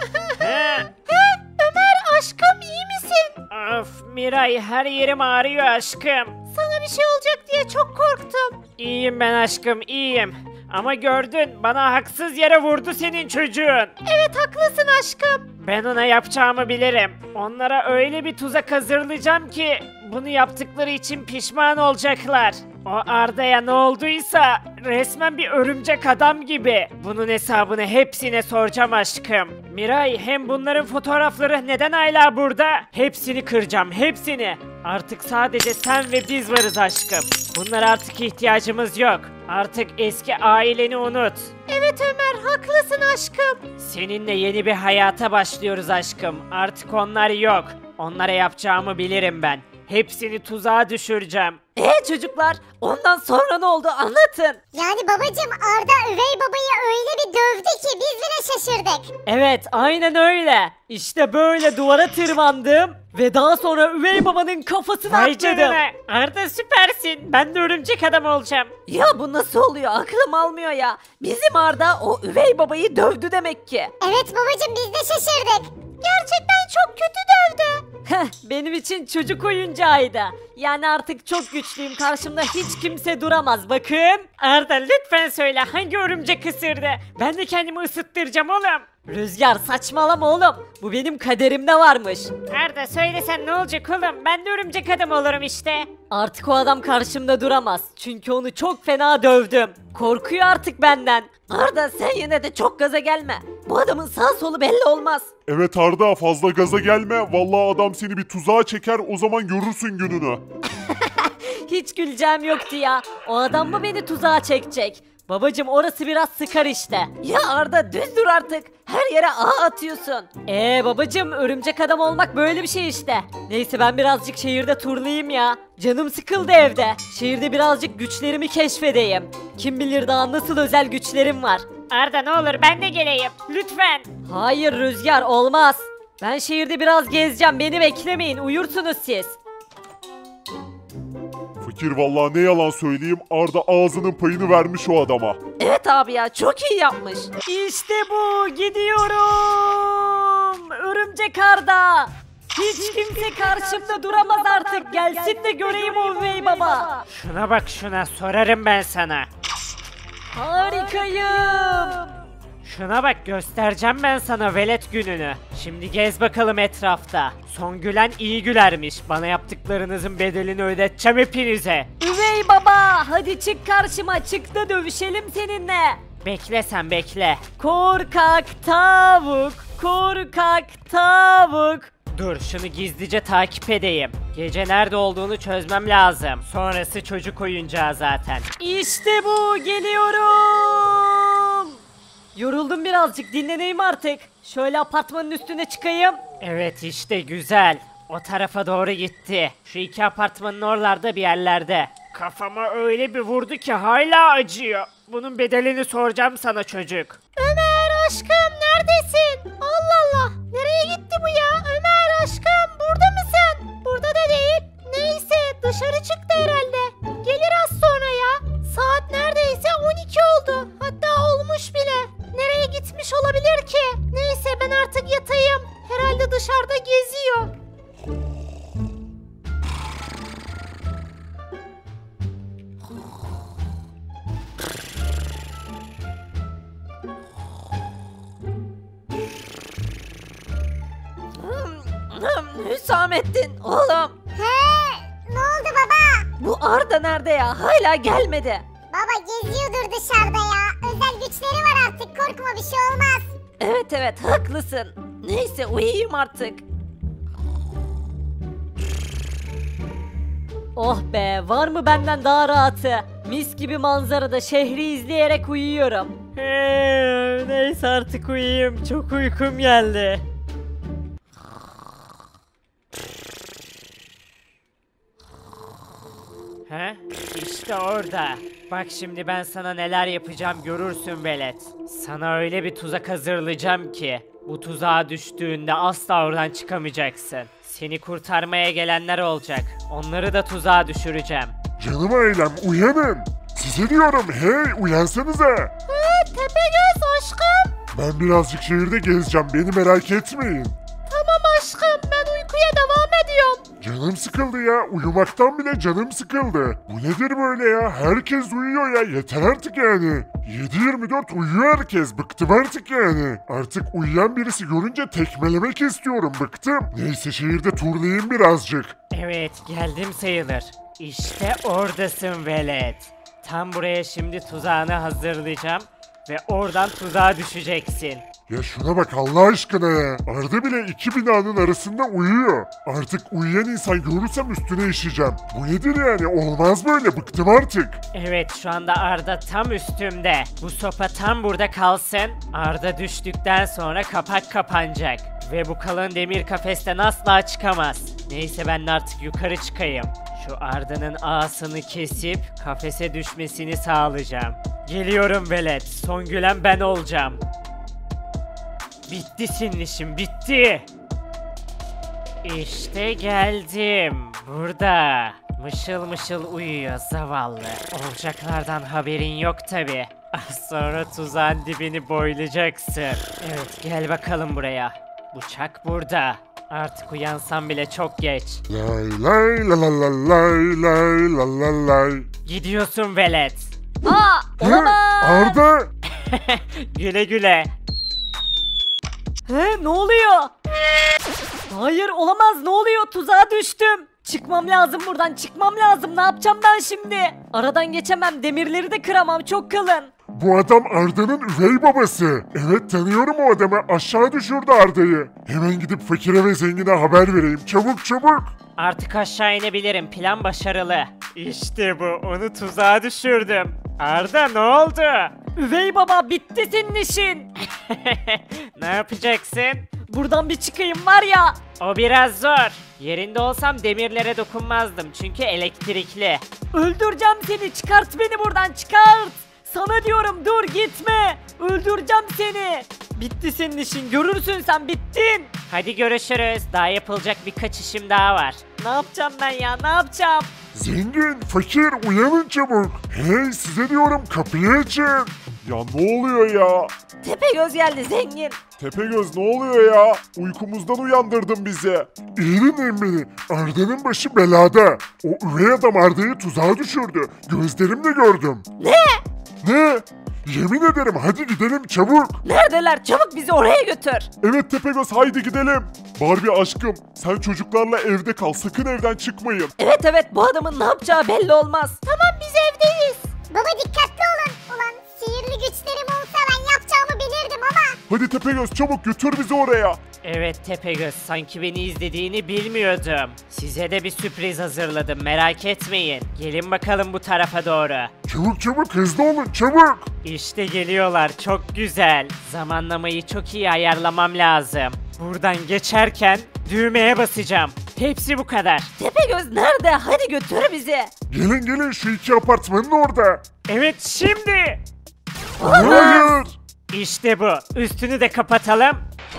He? He? Ömer aşkım iyi misin? Of Miray, her yerim ağrıyor aşkım. Sana bir şey olacak diye çok korktum. İyiyim ben aşkım, iyiyim. Ama gördün, bana haksız yere vurdu senin çocuğun. Evet haklısın aşkım. Ben ona yapacağımı bilirim. Onlara öyle bir tuzak hazırlayacağım ki bunu yaptıkları için pişman olacaklar. O Arda'ya ne olduysa resmen bir örümcek adam gibi. Bunun hesabını hepsine soracağım aşkım. Miray, hem bunların fotoğrafları neden hala burada? Hepsini kıracağım, hepsini. Artık sadece sen ve biz varız aşkım. Bunlara artık ihtiyacımız yok. Artık eski aileni unut. Evet Ömer haklısın aşkım. Seninle yeni bir hayata başlıyoruz aşkım. Artık onlar yok. Onlara yapacağımı bilirim ben. Hepsini tuzağa düşüreceğim. Ee çocuklar ondan sonra ne oldu anlatın. Yani babacım Arda üvey babayı öyle bir dövdü ki biz bile şaşırdık. Evet aynen öyle. İşte böyle duvara tırmandım ve daha sonra üvey babanın kafasına Vay atladım. canına. Arda süpersin. Ben de örümcek adam olacağım. Ya bu nasıl oluyor aklım almıyor ya. Bizim Arda o üvey babayı dövdü demek ki. Evet babacım biz de şaşırdık. Gerçekten çok kötü dövdü. Heh, benim için çocuk oyuncağıydı. Yani artık çok güçlüyüm. Karşımda hiç kimse duramaz. Bakın. Arda lütfen söyle, hangi örümcek ısırdı? Ben de kendimi ısıttıracağım oğlum. Rüzgar saçmalama oğlum. Bu benim kaderimde varmış. Arda söylesen ne olacak oğlum? Ben de örümcek adam olurum işte. Artık o adam karşımda duramaz. Çünkü onu çok fena dövdüm. Korkuyor artık benden. Arda sen yine de çok gaza gelme. Bu adamın sağ solu belli olmaz. Evet Arda, fazla gaza gelme. Vallahi adam seni bir tuzağa çeker, o zaman görürsün gününü. Hiç güleceğim yoktu ya. O adam mı beni tuzağa çekecek? Babacım orası biraz sıkar işte. Ya Arda düz dur artık. Her yere ağ atıyorsun. Ee babacım örümcek adam olmak böyle bir şey işte. Neyse ben birazcık şehirde turlayayım ya. Canım sıkıldı evde. Şehirde birazcık güçlerimi keşfedeyim. Kim bilir daha nasıl özel güçlerim var. Arda ne olur ben de geleyim. Lütfen. Hayır Rüzgar olmaz. Ben şehirde biraz gezeceğim. Beni beklemeyin. Uyursunuz siz. Fakir vallahi ne yalan söyleyeyim, Arda ağzının payını vermiş o adama. Evet abi ya çok iyi yapmış. İşte bu gidiyorum. Örümcek Arda. Hiç kimse karşımda duramaz artık. Gelsin de göreyim o üvey baba. Şuna bak şuna, sorarım ben sana. Harikayım. Şuna bak, göstereceğim ben sana velet gününü. Şimdi gez bakalım etrafta. Son gülen iyi gülermiş. Bana yaptıklarınızın bedelini ödeteceğim hepinize. Üvey baba hadi çık karşıma, çık da dövüşelim seninle. Bekle sen bekle. Korkak tavuk, korkak tavuk. Dur şunu gizlice takip edeyim. Gece nerede olduğunu çözmem lazım. Sonrası çocuk oyuncağı zaten. İşte bu, geliyorum. Yoruldum birazcık, dinleneyim artık. Şöyle apartmanın üstüne çıkayım. Evet işte güzel. O tarafa doğru gitti. Şu iki apartmanın oralarda bir yerlerde. Kafama öyle bir vurdu ki hala acıyor. Bunun bedelini soracağım sana çocuk. Ömer aşkım neredesin? Allah Allah. Nereye gitti bu ya? Ömer aşkım burada mısın? Burada da değil. Neyse dışarı çıktı herhalde. Gelir az sonra ya. Saat neredeyse on iki oldu. Hatta olmuş bile. Nereye gitmiş olabilir ki? Neyse ben artık yatayım. Herhalde dışarıda geziyor. Hüsamettin oğlum. He, ne oldu baba? Bu Arda nerede ya? Hala gelmedi. Baba geziyordur dışarıda ya. Özel güçleri var artık, korkma bir şey olmaz. Evet evet haklısın. Neyse uyuyayım artık. Oh be, var mı benden daha rahatı? Mis gibi manzarada şehri izleyerek uyuyorum. Ee, neyse artık uyuyayım. Çok uykum geldi. He? İşte orada. Bak şimdi ben sana neler yapacağım görürsün velet. Sana öyle bir tuzak hazırlayacağım ki bu tuzağa düştüğünde asla oradan çıkamayacaksın. Seni kurtarmaya gelenler olacak. Onları da tuzağa düşüreceğim. Canım ailem uyanın. Size diyorum hey uyansanıza. Hı, Tepegöz aşkım. Ben birazcık şehirde gezeceğim beni merak etmeyin. Tamam aşkım ben uykuya devam ediyorum. Canım sıkıldı ya. Uyumaktan bile canım sıkıldı. Bu nedir böyle ya? Herkes uyuyor ya. Yeter artık yani. yedi yirmi dört uyuyor herkes. Bıktım artık yani. Artık uyuyan birisi görünce tekmelemek istiyorum. Bıktım. Neyse şehirde turlayayım birazcık. Evet geldim sayılır. İşte oradasın velet. Tam buraya şimdi tuzağını hazırlayacağım ve oradan tuzağa düşeceksin. Ya şuna bak Allah aşkına ya. Arda bile iki binanın arasında uyuyor. Artık uyuyan insan görürsem üstüne işeceğim. Bu nedir yani? Olmaz böyle. Bıktım artık. Evet şu anda Arda tam üstümde. Bu sopa tam burada kalsın. Arda düştükten sonra kapak kapanacak. Ve bu kalın demir kafesten asla çıkamaz. Neyse ben de artık yukarı çıkayım. Şu Arda'nın ağasını kesip kafese düşmesini sağlayacağım. Geliyorum velet. Son gülen ben olacağım. Bitti senin işin bitti. İşte geldim. Burada. Mışıl mışıl uyuyor zavallı. Olacaklardan haberin yok tabi. Az sonra tuzağın dibini boylayacaksın. Evet gel bakalım buraya. Bıçak burada. Artık uyansam bile çok geç. Lay lay la la la lay lay la la lay. Gidiyorsun velet. Aa, Hı? olamaz. Arda! Güle güle. He, ne oluyor? Hayır olamaz, ne oluyor? Tuzağa düştüm. Çıkmam lazım buradan, çıkmam lazım. Ne yapacağım ben şimdi? Aradan geçemem, demirleri de kıramam, çok kalın. Bu adam Arda'nın üvey babası. Evet tanıyorum o adamı. Aşağı düşürdü Arda'yı. Hemen gidip fakire ve zengine haber vereyim. Çabuk çabuk. Artık aşağı inebilirim. Plan başarılı. İşte bu. Onu tuzağa düşürdüm. Arda ne oldu? Üvey baba, bitti senin işin. Ne yapacaksın? Buradan bir çıkayım var ya. O biraz zor. Yerinde olsam demirlere dokunmazdım çünkü elektrikli. Öldüreceğim seni, çıkart beni buradan, çıkart. Sana diyorum, dur gitme. Öldüreceğim seni. Bitti senin işin, görürsün sen, bittin. Hadi görüşürüz. Daha yapılacak birkaç işim daha var. Ne yapacağım ben ya, ne yapacağım? Zengin, fakir uyanın çabuk. Hey size diyorum kapıyı açın. Ya ne oluyor ya? Tepegöz geldi zengin. Tepegöz ne oluyor ya? Uykumuzdan uyandırdın bizi. İyi dinleyin beni. Arda'nın başı belada. O üvey adam Arda'yı tuzağa düşürdü. Gözlerimle gördüm. Ne? Ne? Yemin ederim hadi gidelim çabuk. Neredeler? Çabuk bizi oraya götür. Evet Tepegöz haydi gidelim. Barbie aşkım sen çocuklarla evde kal sakın evden çıkmayın. Evet evet, bu adamın ne yapacağı belli olmaz. Tamam biz evdeyiz. Baba dikkatli olun. Ulan sihirli güçlerim olsa ben yapacağımı bilirdim ama. Hadi Tepegöz çabuk götür bizi oraya. Evet Tepegöz, sanki beni izlediğini bilmiyordum. Size de bir sürpriz hazırladım, merak etmeyin. Gelin bakalım bu tarafa doğru. Çabuk çabuk hızlı olun çabuk. İşte geliyorlar, çok güzel. Zamanlamayı çok iyi ayarlamam lazım. Buradan geçerken düğmeye basacağım. Hepsi bu kadar. Tepegöz nerede? Hadi götür bizi. Gelin gelin şu iki apartmanın orada. Evet şimdi. Hayır. İşte bu. Üstünü de kapatalım.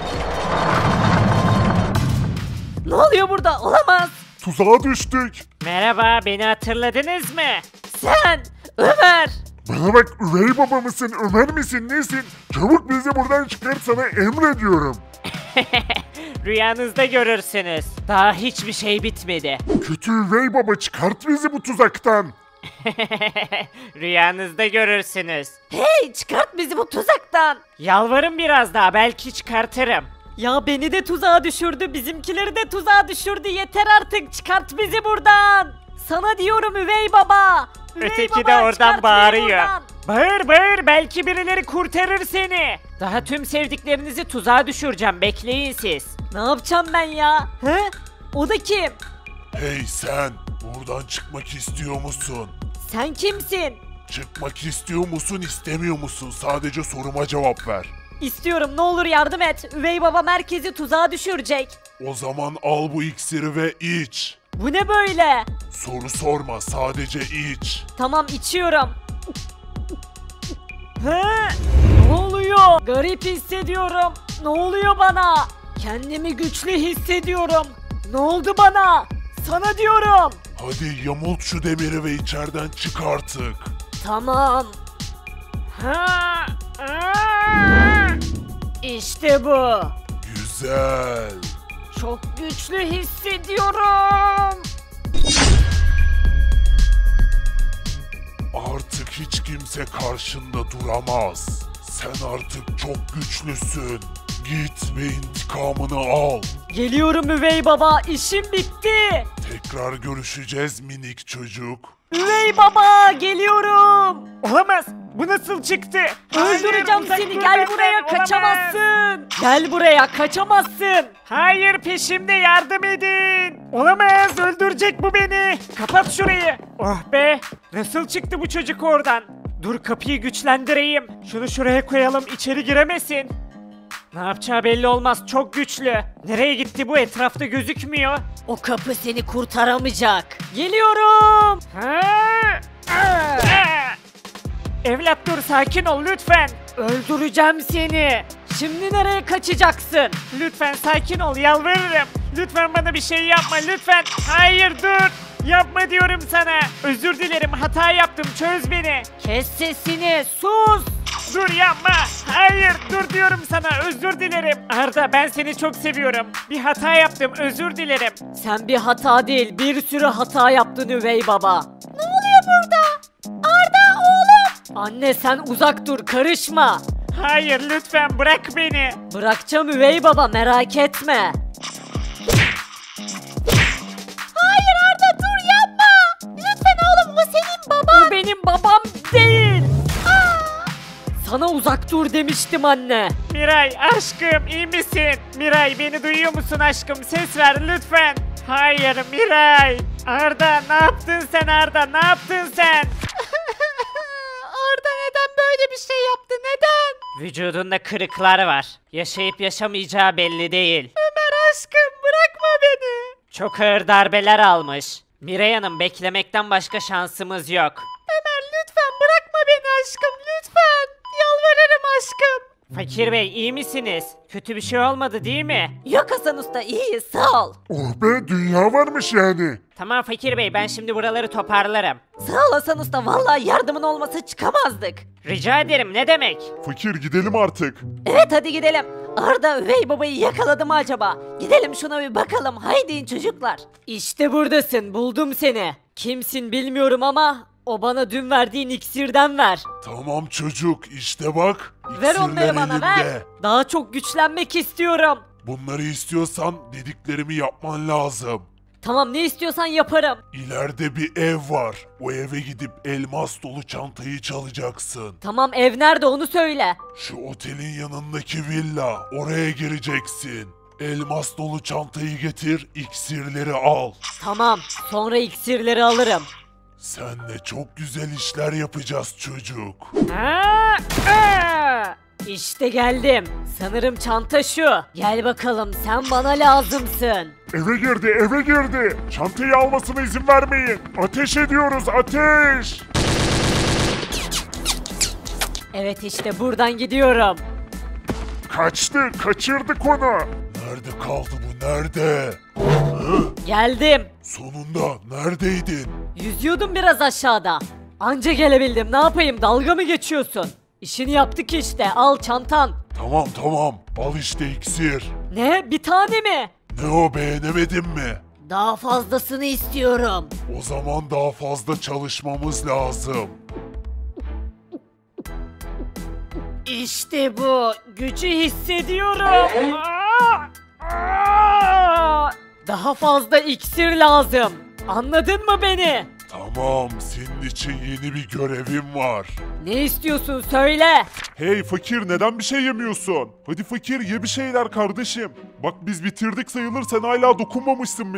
Ne oluyor burada? Olamaz. Tuzağa düştük. Merhaba, beni hatırladınız mı? Sen Ömer. Bana bak üvey baba mısın Ömer misin nesin? Çabuk bizi buradan çıkar sana emrediyorum. Rüyanızda görürsünüz. Daha hiçbir şey bitmedi. Kötü üvey baba çıkart bizi bu tuzaktan. Rüyanızda görürsünüz. Hey, çıkart bizi bu tuzaktan. Yalvarın biraz daha, belki çıkartırım. Ya beni de tuzağa düşürdü, bizimkileri de tuzağa düşürdü. Yeter artık, çıkart bizi buradan. Sana diyorum üvey baba. Üvey Öteki baba, de oradan çıkart beni bağırıyor. buradan. Bağır bağır, belki birileri kurtarır seni. Daha tüm sevdiklerinizi tuzağa düşüreceğim, bekleyin siz. Ne yapacağım ben ya? He? O da kim? Hey sen buradan çıkmak istiyor musun? Sen kimsin? Çıkmak istiyor musun istemiyor musun? Sadece soruma cevap ver. İstiyorum, ne olur yardım et. Üvey baba merkezi tuzağa düşürecek. O zaman al bu iksiri ve iç. Bu ne böyle? Soru sorma, sadece iç. Tamam, içiyorum. He? Ne oluyor? Garip hissediyorum. Ne oluyor bana? Kendimi güçlü hissediyorum. Ne oldu bana? Sana diyorum. Hadi yamult şu demiri ve içeriden çık artık. Tamam. Ha, aa! İşte bu. Güzel. Çok güçlü hissediyorum. Artık hiç kimse karşında duramaz. Sen artık çok güçlüsün. Git ve intikamını al. Geliyorum üvey baba, işim bitti. Tekrar görüşeceğiz minik çocuk. Üvey baba, geliyorum. Olamaz. Bu nasıl çıktı? Öldüreceğim Hayır, uzak seni, dur gel benden, buraya, olamaz. kaçamazsın. Gel buraya, kaçamazsın. Hayır, peşimde, yardım edin. Olamaz, öldürecek bu beni. Kapat şurayı. Oh be, nasıl çıktı bu çocuk oradan? Dur, kapıyı güçlendireyim. Şunu şuraya koyalım, içeri giremesin. Ne yapacağı belli olmaz, çok güçlü. Nereye gitti bu, etrafta gözükmüyor. O kapı seni kurtaramayacak. Geliyorum. Ha? Aa! Evlat dur, sakin ol lütfen. Öldüreceğim seni. Şimdi nereye kaçacaksın? Lütfen sakin ol, yalvarırım. Lütfen bana bir şey yapma, lütfen. Hayır, dur. Yapma diyorum sana. Özür dilerim, hata yaptım, çöz beni. Kes sesini, sus. Dur, yapma. Hayır, dur diyorum sana, özür dilerim. Arda, ben seni çok seviyorum. Bir hata yaptım, özür dilerim. Sen bir hata değil, bir sürü hata yaptın üvey baba. Ne oluyor burada? Arda oğlum. Anne sen uzak dur, karışma. Hayır, lütfen bırak beni. Bırakacağım üvey baba, merak etme. Hayır Arda, dur yapma. Lütfen oğlum, o senin baban. O benim babam değil. Aa! Sana uzak dur demiştim anne. Miray, aşkım, iyi misin? Miray, beni duyuyor musun aşkım? Ses ver lütfen. Hayır Miray. Arda, ne yaptın sen Arda? Ne yaptın sen? Arda neden böyle bir şey yaptı, neden? Vücudunda kırıklar var. Yaşayıp yaşamayacağı belli değil. Ömer aşkım, bırakma beni. Çok ağır darbeler almış. Miray Hanım, beklemekten başka şansımız yok. Ömer lütfen bırakma beni aşkım, lütfen. Yalvarırım aşkım. Fakir Bey, iyi misiniz? Kötü bir şey olmadı değil mi? Yok Hasan Usta, iyiyiz, sağ ol. Oh be, dünya varmış yani. Tamam Fakir Bey, ben şimdi buraları toparlarım. Sağ ol Hasan Usta, vallahi yardımın olmasa çıkamazdık. Rica ederim, ne demek? Fakir, gidelim artık. Evet hadi gidelim. Arda üvey babayı yakaladı mı acaba? Gidelim şuna bir bakalım, haydi çocuklar. İşte buradasın, buldum seni. Kimsin bilmiyorum ama o bana dün verdiğin iksirden ver. Tamam çocuk, işte bak. Ver İksirler onları bana, ver. elimde. Daha çok güçlenmek istiyorum. Bunları istiyorsan dediklerimi yapman lazım. Tamam, ne istiyorsan yaparım. İleride bir ev var. O eve gidip elmas dolu çantayı çalacaksın. Tamam, ev nerede onu söyle. Şu otelin yanındaki villa, oraya gireceksin. Elmas dolu çantayı getir, iksirleri al. Tamam, sonra iksirleri alırım. Senle çok güzel işler yapacağız çocuk. Ha? Aa! İşte geldim. Sanırım çanta şu. Gel bakalım, sen bana lazımsın. Eve girdi, eve girdi. Çantayı almasına izin vermeyin. Ateş ediyoruz, ateş. Evet, işte buradan gidiyorum. Kaçtı, kaçırdık onu. Nerede kaldı bu, nerede? Hı? Geldim. Sonunda, neredeydin? Yüzüyordum biraz aşağıda. Anca gelebildim, ne yapayım, dalga mı geçiyorsun? İşini yaptık işte, al çantan. Tamam tamam, al işte iksir. Ne, bir tane mi? Ne o, beğenemedin mi? Daha fazlasını istiyorum. O zaman daha fazla çalışmamız lazım. İşte bu, gücü hissediyorum. Aa! Aa! Daha fazla iksir lazım. Anladın mı beni? Tamam, senin için yeni bir görevim var. Ne istiyorsun söyle. Hey fakir, neden bir şey yemiyorsun? Hadi fakir, ye bir şeyler kardeşim. Bak biz bitirdik sayılır, sen hala dokunmamışsın bile.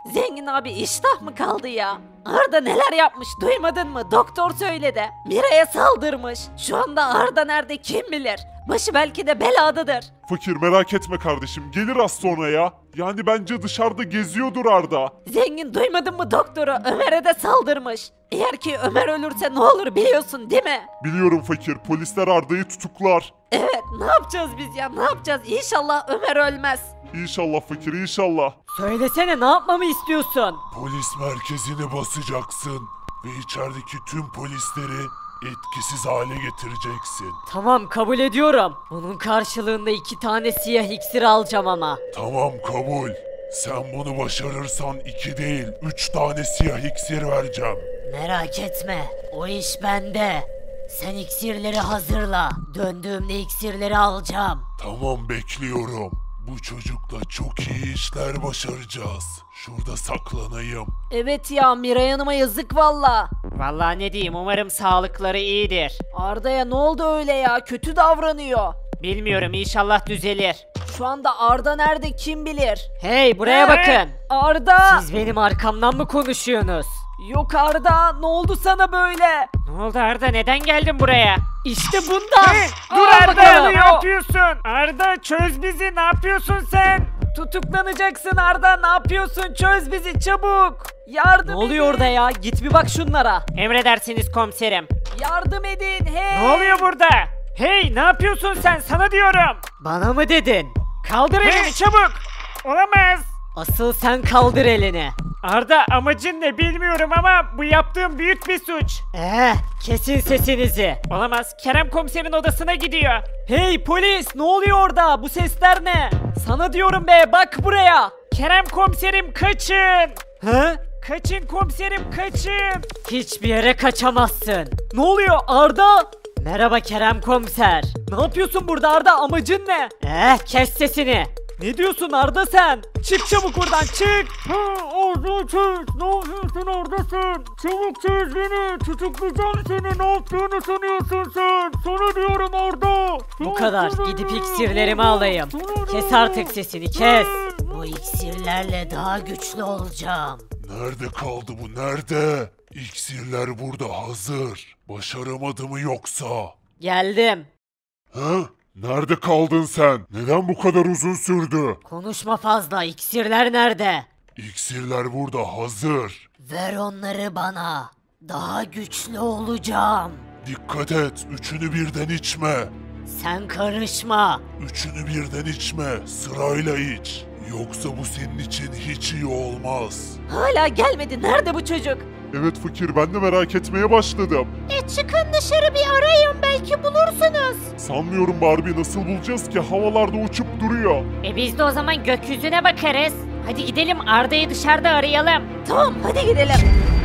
Zengin abi iştah mı kaldı ya? Arda neler yapmış duymadın mı? Doktor söyledi. Miray'a saldırmış. Şu anda Arda nerede kim bilir? Başı belki de beladadır. Fakir merak etme kardeşim, gelir az sonra ya. Yani bence dışarıda geziyordur Arda. Zengin duymadın mı doktoru? Ömer'e de saldırmış. Eğer ki Ömer ölürse ne olur biliyorsun değil mi? Biliyorum fakir, polisler Arda'yı tutuklar. Evet ne yapacağız biz ya ne yapacağız? İnşallah Ömer ölmez. İnşallah fakir, inşallah. Söylesene ne yapmamı istiyorsun? Polis merkezini basacaksın ve içerideki tüm polisleri etkisiz hale getireceksin. Tamam kabul ediyorum. Bunun karşılığında iki tane siyah iksir alacağım ama. Tamam, kabul. Sen bunu başarırsan iki değil, üç tane siyah iksir vereceğim. Merak etme o iş bende. Sen iksirleri hazırla. Döndüğümde iksirleri alacağım. Tamam, bekliyorum. Bu çocukla çok iyi işler başaracağız. Şurada saklanayım. Evet ya Miray Hanım'a yazık valla. Vallahi ne diyeyim, umarım sağlıkları iyidir. Arda'ya ne oldu öyle ya kötü davranıyor. Bilmiyorum, inşallah düzelir. Şu anda Arda nerede kim bilir? Hey buraya bakın. Arda! Siz benim arkamdan mı konuşuyorsunuz? Yok Arda ne oldu sana böyle? Ne oldu Arda, neden geldin buraya? İşte bundan. Dur Al Arda, bakalım. ne yapıyorsun? Arda çöz bizi, ne yapıyorsun sen? Tutuklanacaksın Arda ne yapıyorsun çöz bizi çabuk. Yardım Ne oluyor edin. orada ya git bir bak şunlara. Emredersiniz komiserim. Yardım edin hey. Ne oluyor burada? Hey ne yapıyorsun sen, sana diyorum. Bana mı dedin? Kaldır elini çabuk. Olamaz. Asıl sen kaldır elini. Arda amacın ne bilmiyorum ama bu yaptığım büyük bir suç. Eh kesin sesinizi. Olamaz, Kerem komiserin odasına gidiyor. Hey polis ne oluyor orada bu sesler ne? Sana diyorum be bak buraya. Kerem komiserim kaçın. He? Kaçın komiserim kaçın. Hiçbir yere kaçamazsın. Ne oluyor Arda? Merhaba Kerem komiser. Ne yapıyorsun burada Arda amacın ne? Eh kes sesini. Ne diyorsun Arda sen? Çık çabuk buradan çık. Ha, Arda çöz. Ne yapıyorsun oradasın? Çabuk çöz beni. Tutuklayacağım seni. Ne yaptığını sanıyorsun sen? Sana diyorum Arda. Bu kadar gidip iksirlerimi alayım. Kes artık sesini kes. Bu iksirlerle daha güçlü olacağım. Nerede kaldı bu, nerede? İksirler burada hazır. Başaramadı mı yoksa? Geldim. Ha? Nerede kaldın sen? Neden bu kadar uzun sürdü? Konuşma fazla iksirler nerede? İksirler burada hazır. Ver onları bana. Daha güçlü olacağım. Dikkat et, üçünü birden içme. Sen karışma. Üçünü birden içme, sırayla iç. Yoksa bu senin için hiç iyi olmaz. Hala gelmedi. Nerede bu çocuk? Evet fakir, ben de merak etmeye başladım. E çıkın dışarı bir arayın, belki bulursunuz. Sanmıyorum Barbie, nasıl bulacağız ki, havalarda uçup duruyor. E biz de o zaman gökyüzüne bakarız. Hadi gidelim Arda'yı dışarıda arayalım. Tamam hadi gidelim.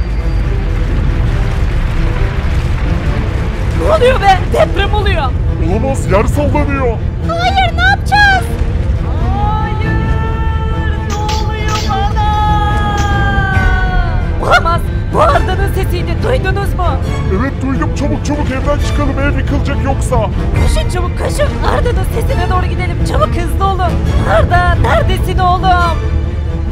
Ne oluyor be? Deprem oluyor. Olamaz, yer sallanıyor. Hayır, ne yapacağız? Hayır! Ne oluyor bana? Olamaz. Bu Arda'nın sesiydi. Duydunuz mu? Evet duydum, çabuk çabuk evden çıkalım, ev yıkılacak yoksa. Koşun çabuk koşun. Arda'nın sesine doğru gidelim. Çabuk hızlı olun. Arda neredesin oğlum?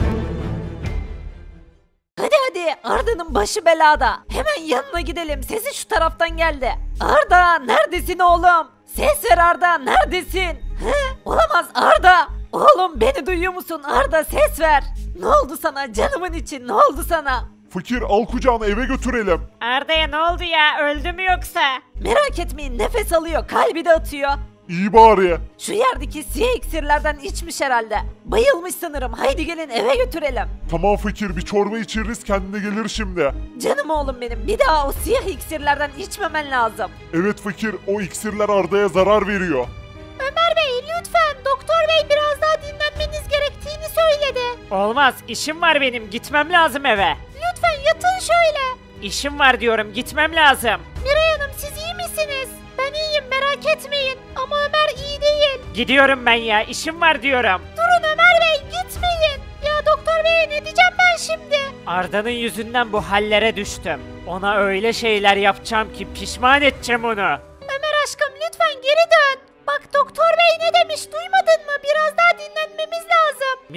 Hadi hadi Arda'nın başı belada. Hemen yanına gidelim. Sesi şu taraftan geldi. Arda neredesin oğlum? Ses ver Arda neredesin? He? Olamaz Arda. Oğlum beni duyuyor musun Arda ses ver. Ne oldu sana canımın için ne oldu sana? Fakir, al kucağına, eve götürelim. Arda'ya ne oldu ya, öldü mü yoksa? Merak etmeyin nefes alıyor kalbi de atıyor. İyi bari. Şu yerdeki siyah iksirlerden içmiş herhalde. Bayılmış sanırım. Haydi gelin eve götürelim. Tamam fakir, bir çorba içiririz, kendine gelir şimdi. Canım oğlum benim. Bir daha o siyah iksirlerden içmemen lazım. Evet fakir, o iksirler Arda'ya zarar veriyor. Ömer Bey lütfen, doktor bey biraz daha dinlenmeniz gerektiğini söyledi. Olmaz, işim var benim, gitmem lazım eve. Lütfen yatın şöyle. İşim var diyorum, gitmem lazım. Miray Hanım siz iyi misiniz? Ben iyiyim, merak etmeyin. Ama Ömer iyi değil. Gidiyorum ben ya, işim var diyorum. Durun Ömer Bey, gitmeyin. Ya doktor beye ne diyeceğim ben şimdi? Arda'nın yüzünden bu hallere düştüm. Ona öyle şeyler yapacağım ki pişman edeceğim onu. Ömer aşkım lütfen geri dön. Bak doktor bey ne demiş, duymadın mı? Biraz daha dinlenmemiz lazım.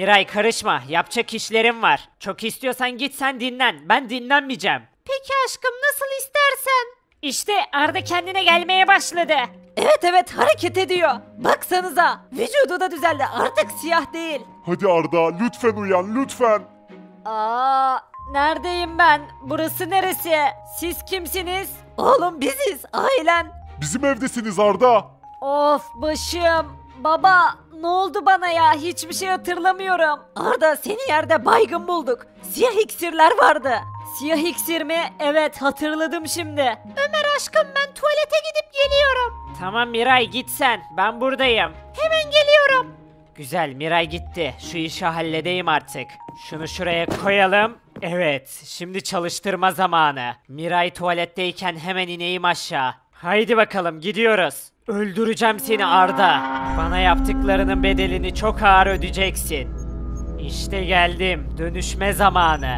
Miray karışma, yapacak işlerim var. Çok istiyorsan git sen dinlen, ben dinlenmeyeceğim. Peki aşkım, nasıl istersen. İşte Arda kendine gelmeye başladı. Evet evet hareket ediyor. Baksanıza vücudu da düzeldi artık siyah değil. Hadi Arda lütfen uyan lütfen. Aa, neredeyim ben? Burası neresi? Siz kimsiniz? Oğlum biziz, ailen. Bizim evdesiniz Arda. Of başım. Baba, ne oldu bana ya? Hiçbir şey hatırlamıyorum. Arda seni yerde baygın bulduk. Siyah iksirler vardı. Siyah iksir mi? Evet hatırladım şimdi. Ömer aşkım, ben tuvalete gidip geliyorum. Tamam Miray git sen, ben buradayım. Hemen geliyorum. Güzel, Miray gitti. Şu işi halledeyim artık. Şunu şuraya koyalım. Evet, şimdi çalıştırma zamanı. Miray tuvaletteyken hemen ineyim aşağı. Haydi bakalım gidiyoruz. Öldüreceğim seni Arda. Bana yaptıklarının bedelini çok ağır ödeyeceksin. İşte geldim. Dönüşme zamanı.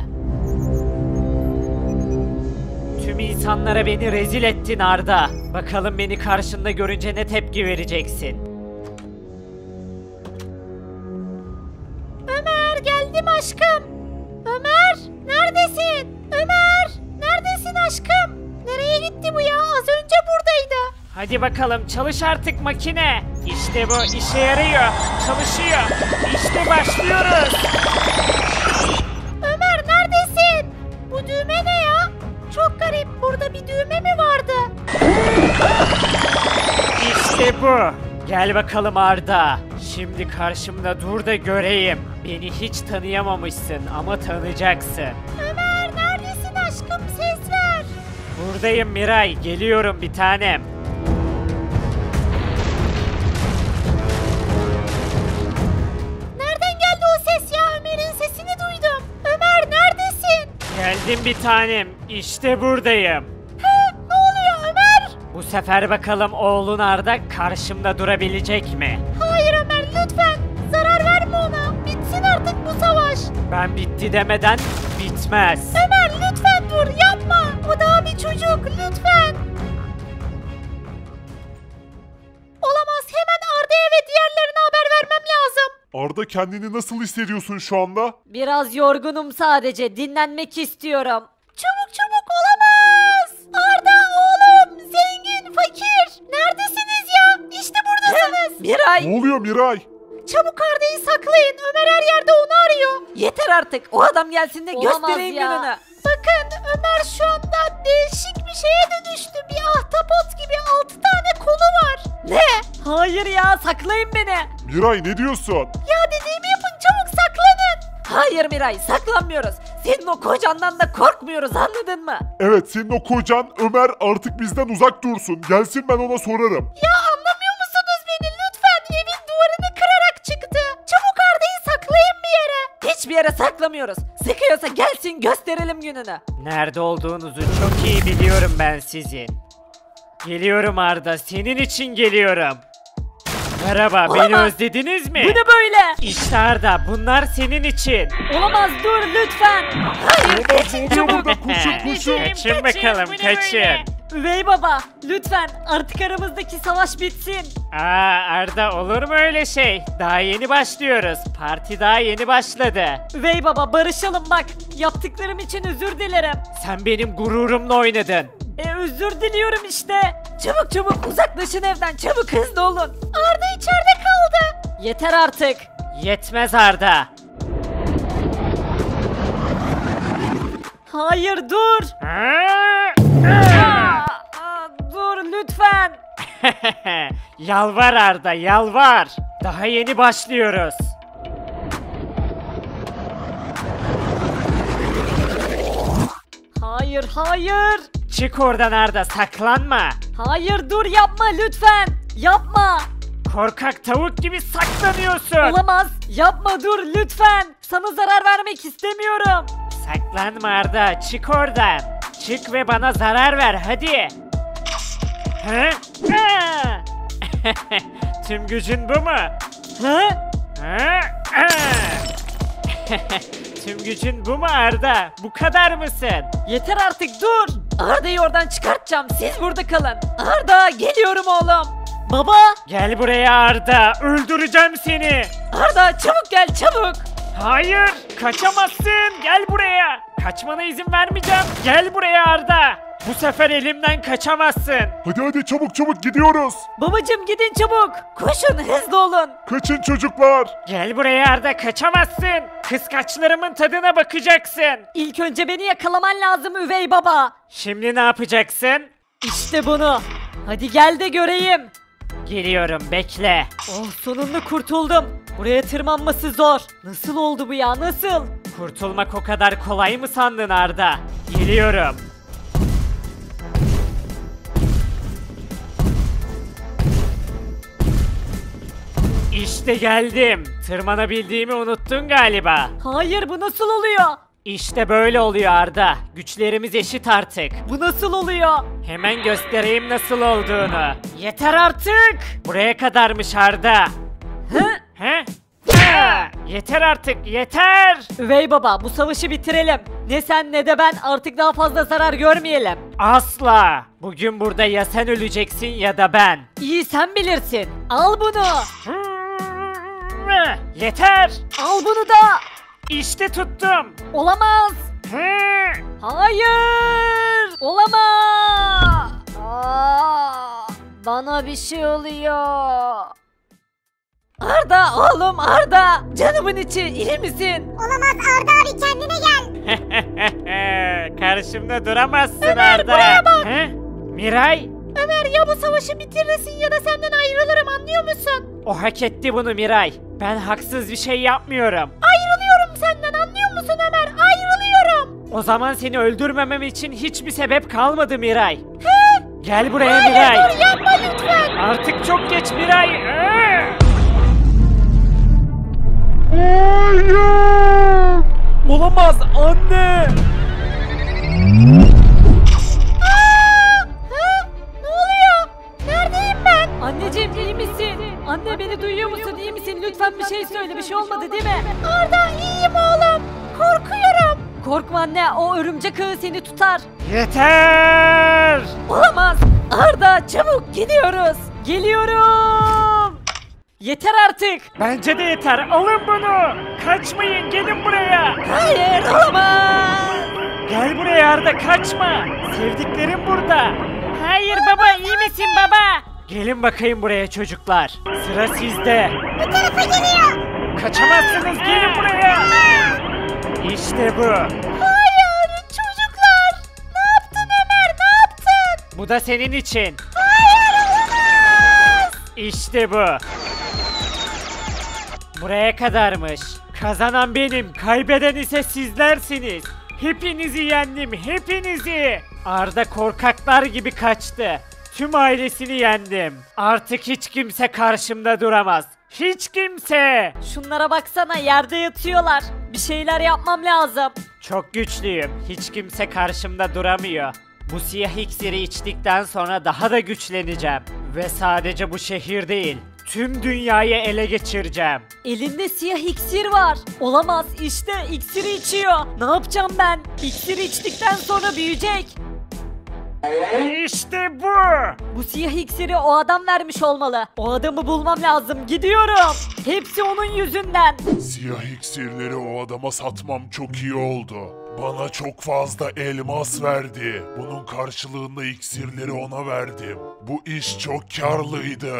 Tüm insanlara beni rezil ettin Arda. Bakalım beni karşında görünce ne tepki vereceksin. Ömer, geldim aşkım. Ömer, neredesin? Ömer, neredesin aşkım? Nereye gitti bu ya? Az önce buradaydı. Hadi bakalım çalış artık makine. İşte bu işe yarıyor. Çalışıyor. İşte başlıyoruz. Ömer, neredesin? Bu düğme ne ya? Çok garip. Burada bir düğme mi vardı? İşte bu. Gel bakalım Arda. Şimdi karşımda dur da göreyim. Beni hiç tanıyamamışsın ama tanıyacaksın. Ömer, neredesin aşkım? Ses ver. Buradayım Miray. Geliyorum bir tanem. Nereden geldi o ses ya? Ömer'in sesini duydum. Ömer, neredesin? Geldim bir tanem. İşte buradayım. He, ne oluyor Ömer? Bu sefer bakalım oğlun Arda karşımda durabilecek mi? Hayır Ömer, lütfen. Zarar verme ona. Bitsin artık bu savaş. Ben bitti demeden bitmez. Ömer, lütfen dur. Yapma. O daha bir çocuk. Lütfen. Olamaz. Hemen Arda'ya ve diğerlerine haber vermem lazım. Arda kendini nasıl hissediyorsun şu anda? Biraz yorgunum sadece. Dinlenmek istiyorum. Çabuk çabuk, olamaz. Arda oğlum, zengin, fakir. Neredesiniz ya? İşte buradasınız. Miray, Ne oluyor Miray? Çabuk Arda'yı saklayın. Ömer her yerde onu arıyor. yeter artık. O adam gelsin de Olamaz göstereyim ya. gününü. Bakın, Ömer şu anda değişik bir şeye dönüştü. Bir ahtapot gibi altı tane kolu var. Ne? Hayır ya, saklayın beni. Miray ne diyorsun? Ya dediğimi yapın, çabuk saklanın. Hayır Miray, saklanmıyoruz. Senin o kocandan da korkmuyoruz, anladın mı? Evet senin o kocan Ömer artık bizden uzak dursun. Gelsin ben ona sorarım. Ya anlamıyor musunuz beni? Lütfen, evin duvarını kırarak çıktı. Çabuk Arda'yı saklayın bir yere. Hiçbir yere saklamıyoruz. Sıkıyorsa gelsin gösterelim gününü. Nerede olduğunuzu çok iyi biliyorum ben sizin. Geliyorum Arda, senin için geliyorum. Merhaba, beni Olamaz. özlediniz mi? Bu ne böyle? İşte Arda, bunlar senin için. Olamaz, dur lütfen. Hayır, kaçın Burada çabuk. burada koşun koşun. Kaçın bakalım, kaçın. Üvey baba, lütfen artık aramızdaki savaş bitsin. Aa Arda, olur mu öyle şey? Daha yeni başlıyoruz. Parti daha yeni başladı. Üvey baba, barışalım bak. Yaptıklarım için özür dilerim. Sen benim gururumla oynadın. E özür diliyorum işte. Çabuk çabuk uzaklaşın evden, çabuk hızlı olun. Arda içeride kaldı. Yeter artık. Yetmez Arda. Hayır dur. Aa! Aa, aa, dur lütfen. Yalvar Arda, yalvar. Daha yeni başlıyoruz. Hayır hayır. Çık oradan Arda, saklanma. Hayır dur yapma lütfen. Yapma. Korkak tavuk gibi saklanıyorsun. Olamaz. Yapma dur lütfen. Sana zarar vermek istemiyorum. Saklanma Arda, çık oradan. Çık ve bana zarar ver, hadi. Hı? Aa! Tüm gücün bu mu? Hı? Hı? Aa! Tüm gücün bu mu Arda? Bu kadar mısın? Yeter artık dur. Arda'yı oradan çıkartacağım. Siz burada kalın. Arda geliyorum oğlum. Baba. Gel buraya Arda, öldüreceğim seni. Arda çabuk gel çabuk. Hayır, kaçamazsın. Gel buraya. Kaçmana izin vermeyeceğim. Gel buraya Arda. Bu sefer elimden kaçamazsın. Hadi hadi çabuk çabuk gidiyoruz. Babacım gidin çabuk. Koşun hızlı olun. Kaçın çocuklar. Gel buraya Arda, kaçamazsın. Kıskaçlarımın tadına bakacaksın. İlk önce beni yakalaman lazım üvey baba. Şimdi ne yapacaksın? İşte bunu. Hadi gel de göreyim. Geliyorum, bekle. Oh sonunda kurtuldum. Buraya tırmanması zor. Nasıl oldu bu ya nasıl? Kurtulmak o kadar kolay mı sandın Arda? Geliyorum. İşte geldim. Tırmanabildiğimi unuttun galiba. Hayır bu nasıl oluyor? İşte böyle oluyor Arda. Güçlerimiz eşit artık. Bu nasıl oluyor? Hemen göstereyim nasıl olduğunu. Yeter artık. Buraya kadarmış Arda. Hı? He? Aa, yeter artık, yeter. Üvey baba bu savaşı bitirelim. Ne sen ne de ben artık daha fazla zarar görmeyelim. Asla. Bugün burada ya sen öleceksin ya da ben. İyi sen bilirsin. Al bunu. Yeter. Al bunu da. İşte tuttum. Olamaz. Hı. Hayır. Olamaz. Aa, bana bir şey oluyor. Arda oğlum Arda. Canımın içi iyi misin? Olamaz Arda abi kendine gel. Karşımda duramazsın Arda. Buraya bak. He? Miray, Ömer ya bu savaşı bitirirsin ya da senden ayrılırım anlıyor musun? o hak etti bunu Miray. Ben haksız bir şey yapmıyorum. Ayrılıyorum senden anlıyor musun Ömer? Ayrılıyorum. O zaman seni öldürmemem için hiçbir sebep kalmadı Miray. He? Gel buraya Hayır Miray. dur yapma lütfen. Artık çok geç Miray. Ee! Hayır. Olamaz anne. Aa! Ha? Ne oluyor? Neredeyim ben? Anneciğim iyi misin? Anne beni duyuyor musun? İyi misin? Lütfen bir şey söyle. Bir şey olmadı değil mi? Arda iyiyim oğlum. Korkuyorum. Korkma anne. O örümcek ağı seni tutar. Yeter. Olamaz. Arda çabuk gidiyoruz. Geliyorum. Yeter artık. Bence de yeter. Alın bunu. Kaçmayın. Gelin buraya. Hayır olamaz. Gel buraya Arda. Kaçma. Sevdiklerim burada. Hayır baba. İyi misin baba? Gelin bakayım buraya çocuklar. Sıra sizde. Bu tarafa geliyor. Kaçamazsınız. Gelin buraya. İşte bu. Hayır çocuklar. Ne yaptın Ömer ne yaptın? Bu da senin için. Hayır olamaz. İşte bu. Buraya kadarmış. Kazanan benim, kaybeden ise sizlersiniz. Hepinizi yendim, hepinizi. Arda korkaklar gibi kaçtı. Tüm ailesini yendim. Artık hiç kimse karşımda duramaz. Hiç kimse. Şunlara baksana yerde yatıyorlar. Bir şeyler yapmam lazım. Çok güçlüyüm. Hiç kimse karşımda duramıyor. Bu siyah iksiri içtikten sonra daha da güçleneceğim. Ve sadece bu şehir değil, tüm dünyayı ele geçireceğim. Elinde siyah iksir var. Olamaz işte iksiri içiyor. Ne yapacağım ben? İksiri içtikten sonra büyüyecek. İşte bu. Bu siyah iksiri o adam vermiş olmalı. O adamı bulmam lazım. Gidiyorum. Hepsi onun yüzünden. Siyah iksirleri o adama satmam çok iyi oldu. Bana çok fazla elmas verdi. Bunun karşılığında iksirleri ona verdim. Bu iş çok karlıydı.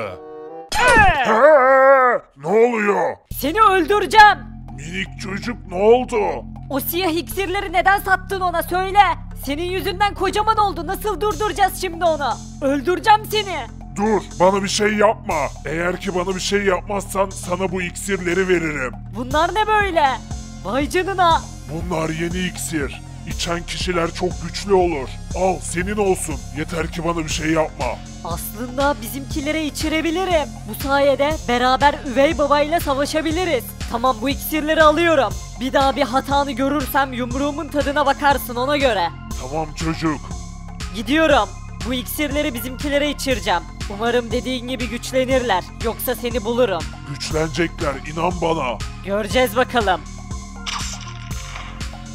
Ha, ne oluyor? Seni öldüreceğim. Minik çocuk ne oldu? O siyah iksirleri neden sattın ona söyle. Senin yüzünden kocaman oldu. Nasıl durduracağız şimdi onu? Öldüreceğim seni. Dur, bana bir şey yapma. Eğer ki bana bir şey yapmazsan sana bu iksirleri veririm. Bunlar ne böyle? Vay canına. Bunlar yeni iksir. İçen kişiler çok güçlü olur. Al, senin olsun. Yeter ki bana bir şey yapma. Aslında bizimkilere içirebilirim. Bu sayede beraber üvey babayla savaşabiliriz. Tamam bu iksirleri alıyorum. Bir daha bir hatanı görürsem yumruğumun tadına bakarsın ona göre. Tamam çocuk. Gidiyorum. Bu iksirleri bizimkilere içireceğim. Umarım dediğin gibi güçlenirler. Yoksa seni bulurum. Güçlenecekler, inan bana. Göreceğiz bakalım.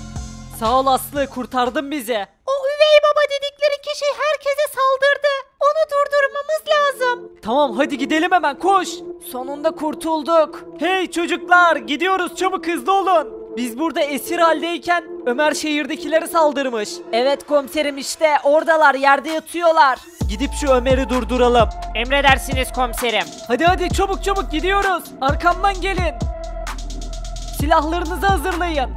Sağ ol Aslı kurtardın bizi. O üvey baba dedikleri kişi herkese saldırdı. Onu onu durdurmamız lazım. Tamam hadi gidelim hemen koş. Sonunda kurtulduk. Hey çocuklar gidiyoruz çabuk hızlı olun. Biz burada esir haldeyken Ömer şehirdekilere saldırmış. Evet komiserim işte oradalar yerde yatıyorlar. Gidip şu Ömer'i durduralım. Emredersiniz komiserim. Hadi hadi çabuk çabuk gidiyoruz. Arkamdan gelin. Silahlarınızı hazırlayın.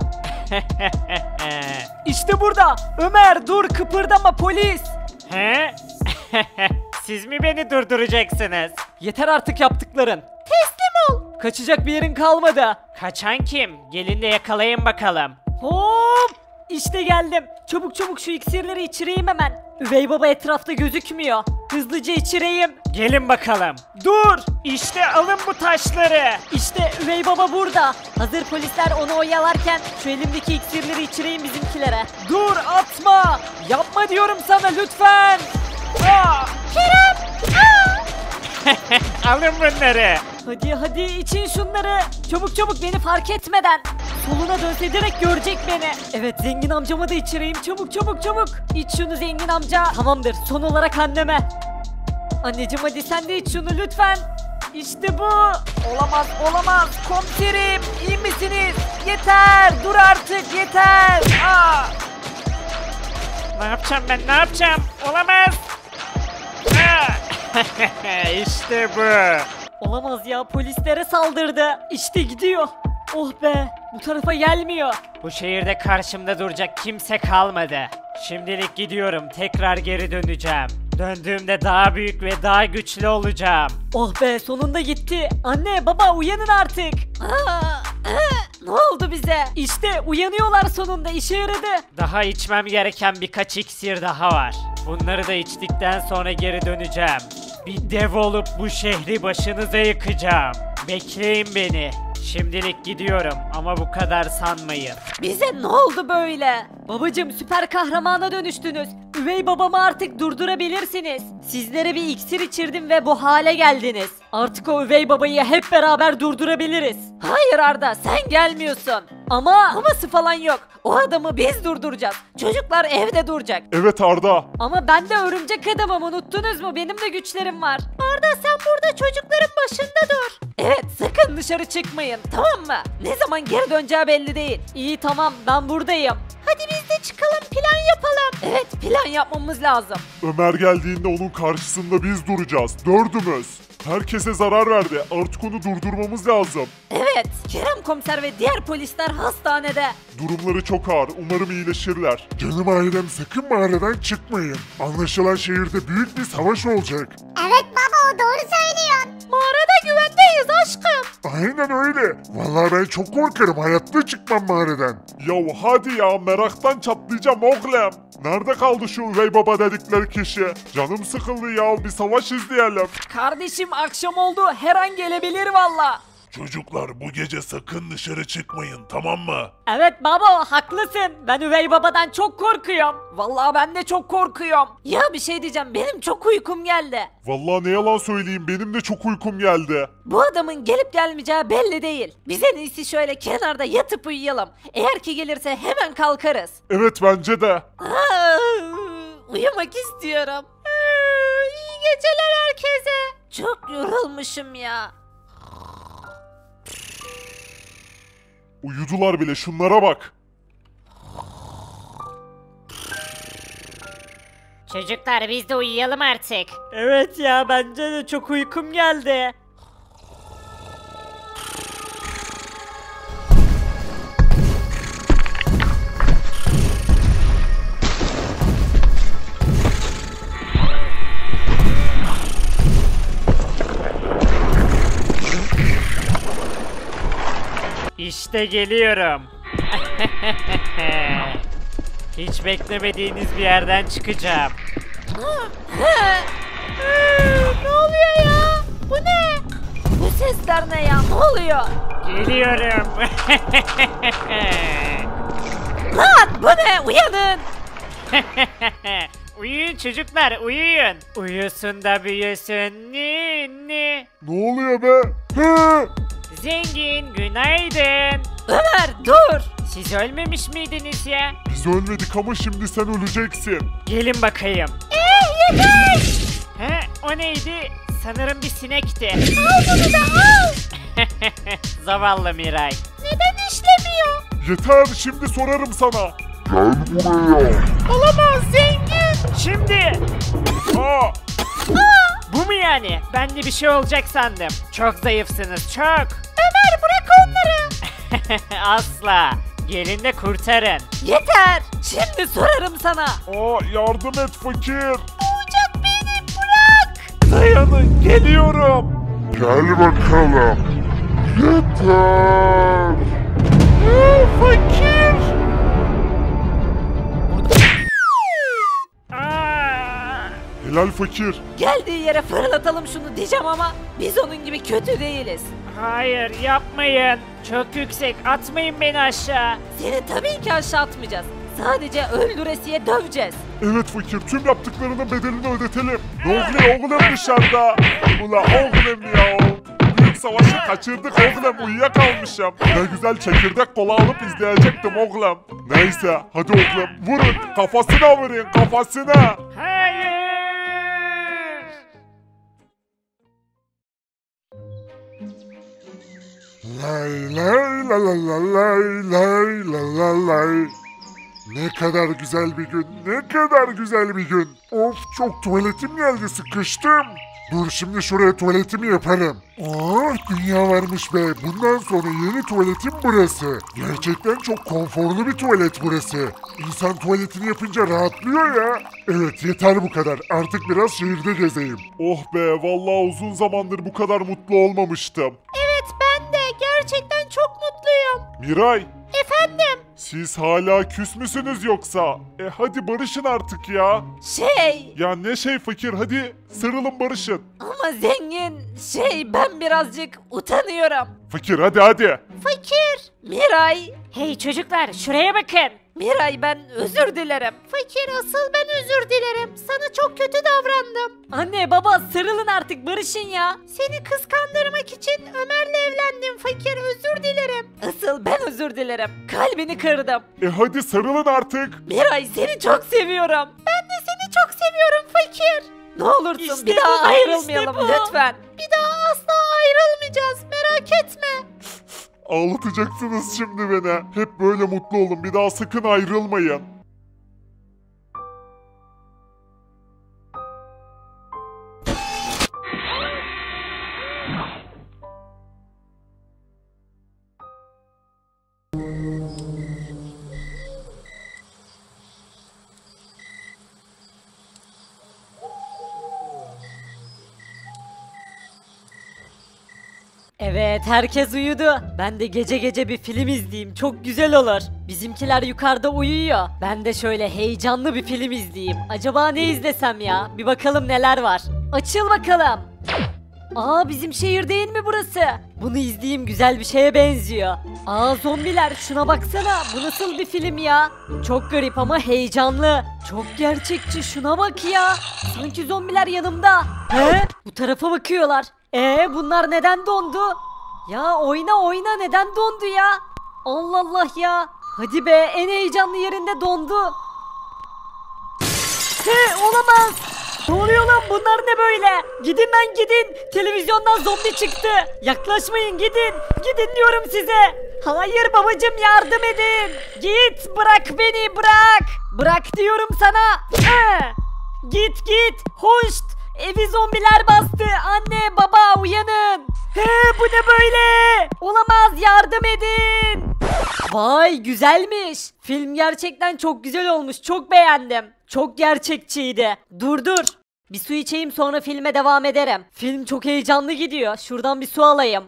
İşte burada. Ömer dur kıpırdama polis. He? Siz mi beni durduracaksınız? Yeter artık yaptıkların. Teslim ol. Kaçacak bir yerin kalmadı. Kaçan kim? Gelin de yakalayın bakalım. Hop! İşte geldim. Çabuk çabuk şu iksirleri içireyim hemen. Üvey baba etrafta gözükmüyor. Hızlıca içireyim. Gelin bakalım. Dur! İşte alın bu taşları. İşte üvey baba burada. Hazır polisler onu oyalarken şu elimdeki iksirleri içireyim bizimkilere. Dur atma! Yapma diyorum sana lütfen! Aa! Kerem. Aa! Alın bunları. Hadi hadi için şunları. Çabuk çabuk beni fark etmeden. Soluna dönse direkt görecek beni. Evet zengin amcama da içireyim. Çabuk çabuk çabuk. İç şunu zengin amca. Tamamdır son olarak anneme. Anneciğim hadi sen de iç şunu lütfen. İşte bu. Olamaz olamaz. Komiserim iyi misiniz? Yeter dur artık yeter. Aa! Ne yapacağım ben ne yapacağım? Olamaz. Ah! İşte bu. Olamaz ya polislere saldırdı. İşte gidiyor. Oh be bu tarafa gelmiyor. Bu şehirde karşımda duracak kimse kalmadı. Şimdilik gidiyorum. Tekrar geri döneceğim. Döndüğümde daha büyük ve daha güçlü olacağım. Oh be sonunda gitti. Anne baba uyanın artık. Aa, aa, ne oldu bize? İşte uyanıyorlar sonunda işe yaradı. Daha içmem gereken birkaç iksir daha var. Bunları da içtikten sonra geri döneceğim. Bir dev olup bu şehri başınıza yıkacağım. Bekleyin beni. Şimdilik gidiyorum ama bu kadar sanmayın. Bize ne oldu böyle? Babacım süper kahramana dönüştünüz. Üvey babamı artık durdurabilirsiniz. Sizlere bir iksir içirdim ve bu hale geldiniz. Artık o üvey babayı hep beraber durdurabiliriz. Hayır Arda sen gelmiyorsun. Ama aması falan yok. O adamı biz durduracağız. Çocuklar evde duracak. Evet Arda. Ama ben de örümcek adamım unuttunuz mu? Benim de güçlerim var. Arda sen burada çocukların başında dur. Evet sakın dışarı çıkmayın tamam mı? Ne zaman geri döneceği belli değil. İyi tamam ben buradayım. Hadi biz de çıkalım plan yapalım. Evet plan yapmamız lazım. Ömer geldiğinde onun karşısında biz duracağız. Dördümüz. Herkese zarar verdi. Artık onu durdurmamız lazım. Evet Kerem komiser ve diğer polisler hastanede. Durumları çok ağır. Umarım iyileşirler. Canım ailem sakın mağaradan çıkmayın. Anlaşılan şehirde büyük bir savaş olacak. Evet baba o doğru söylüyor. Mağarada güvendeyiz aşkım. Aynen öyle. Vallahi ben çok korkarım. Hayatta çıkmam mağaradan. Ya hadi ya meraktan çatlayacağım oğlum. Nerede kaldı şu üvey baba dedikleri kişi? Canım sıkıldı ya bir savaş izleyelim. Kardeşim akşam oldu her an gelebilir valla. Çocuklar bu gece sakın dışarı çıkmayın tamam mı? Evet baba haklısın. Ben üvey babadan çok korkuyorum. Vallahi ben de çok korkuyorum. Ya bir şey diyeceğim benim çok uykum geldi. Vallahi ne yalan söyleyeyim benim de çok uykum geldi. Bu adamın gelip gelmeyeceği belli değil. Biz en iyisi şöyle kenarda yatıp uyuyalım. Eğer ki gelirse hemen kalkarız. Evet bence de. Aa, uyumak istiyorum. Ee, iyi geceler herkese. Çok yorulmuşum ya. Uyudular bile şunlara bak. Çocuklar biz de uyuyalım artık. Evet ya bence de çok uykum geldi. İşte geliyorum. Hiç beklemediğiniz bir yerden çıkacağım. Ne oluyor ya? Bu ne? Bu sesler ne ya? Ne oluyor? Geliyorum. Lan bu ne? Uyanın. Uyuyun çocuklar uyuyun. Uyusun da büyüsün. Ni ni. Ne oluyor be? Hı! Zengin günaydın. Ömer dur. Siz ölmemiş miydiniz ya? Biz ölmedik ama şimdi sen öleceksin. Gelin bakayım. Eh yeter. He, O neydi? Sanırım bir sinekti. Al bunu da al. Zavallı Miray. Neden işlemiyor? Yeter, şimdi sorarım sana. Gel buraya. Olamaz zengin. Şimdi. Aa, Bu mu yani? Ben de bir şey olacak sandım. Çok zayıfsınız, çok. Ömer bırak onları. Asla. Gelin de kurtarın. Yeter. Şimdi sorarım sana. aa, yardım et fakir. Boğacak beni bırak. Dayanın, geliyorum. Gel bakalım. Yeter. Aa, fakir. Aa! Helal fakir. Geldiği yere fırlatalım şunu diyeceğim ama biz onun gibi kötü değiliz. Hayır, yapmayın. Çok yüksek. Atmayın beni aşağı. Seni tabii ki aşağı atmayacağız. Sadece öldüresiye döveceğiz. Evet fakir, tüm yaptıklarının bedelini ödetelim. Ne oluyor oğlum dışarıda? Ula oğlum ya. Büyük savaşı kaçırdık oğlum, uyuyakalmışım. Ne güzel çekirdek kola alıp izleyecektim oğlum. Neyse hadi oğlum vurun, kafasına vurun, kafasına. Hayır. Lay lay la la la lay lay la la lay. Ne kadar güzel bir gün, ne kadar güzel bir gün. Of, çok tuvaletim geldi, sıkıştım. Dur şimdi şuraya tuvaletimi yaparım. Oh, dünya varmış be. Bundan sonra yeni tuvaletim burası. Gerçekten çok konforlu bir tuvalet burası. İnsan tuvaletini yapınca rahatlıyor ya. Evet, yeter bu kadar. Artık biraz şehirde gezeyim. Oh be, vallahi uzun zamandır bu kadar mutlu olmamıştım. Evet ben de gerçekten çok mutluyum. Miray, Efendim? siz hala küs müsünüz yoksa? E hadi barışın artık ya. Şey Ya ne şey fakir, hadi sarılın barışın. ama zengin şey ben birazcık utanıyorum. Fakir hadi hadi. Fakir. Miray, Hey çocuklar, şuraya bakın. Miray ben özür dilerim. Fakir asıl ben özür dilerim. Sana çok kötü davrandım. Anne baba sarılın artık barışın ya. Seni kıskandırmak için Ömer'le evlendim fakir özür dilerim. Asıl ben özür dilerim. Kalbini kırdım. E hadi sarılın artık. Miray seni çok seviyorum. Ben de seni çok seviyorum fakir. Ne olursun İşte bir daha bu, ayrılmayalım işte bu. lütfen. Bir daha asla ayrılmayacağız merak etme. Ağlatacaksınız şimdi beni. Hep böyle mutlu olun, bir daha sakın ayrılmayın. Evet herkes uyudu. Ben de gece gece bir film izleyeyim. Çok güzel olur. Bizimkiler yukarıda uyuyor. Ben de şöyle heyecanlı bir film izleyeyim. Acaba ne izlesem ya? Bir bakalım neler var. Açıl bakalım. Aa bizim şehir değil mi burası? Bunu izleyeyim güzel bir şeye benziyor. Aa zombiler şuna baksana. Bu nasıl bir film ya? Çok garip ama heyecanlı. Çok gerçekçi şuna bak ya. Sanki zombiler yanımda. He? Bu tarafa bakıyorlar. Ee bunlar neden dondu? Ya oyna oyna neden dondu ya? Allah Allah ya. Hadi be en heyecanlı yerinde dondu. He olamaz. Ne oluyor lan bunlar ne böyle? Gidin lan gidin. Televizyondan zombi çıktı. Yaklaşmayın gidin. Gidin diyorum size. Hayır babacım yardım edin. Git bırak beni bırak. Bırak diyorum sana. Ee, git git. Hoşt. Evi zombiler bastı. Anne baba uyanın. He bu ne böyle? Olamaz yardım edin. Vay güzelmiş. Film gerçekten çok güzel olmuş. Çok beğendim. Çok gerçekçiydi. Dur dur. Bir su içeyim sonra filme devam ederim. Film çok heyecanlı gidiyor. Şuradan bir su alayım.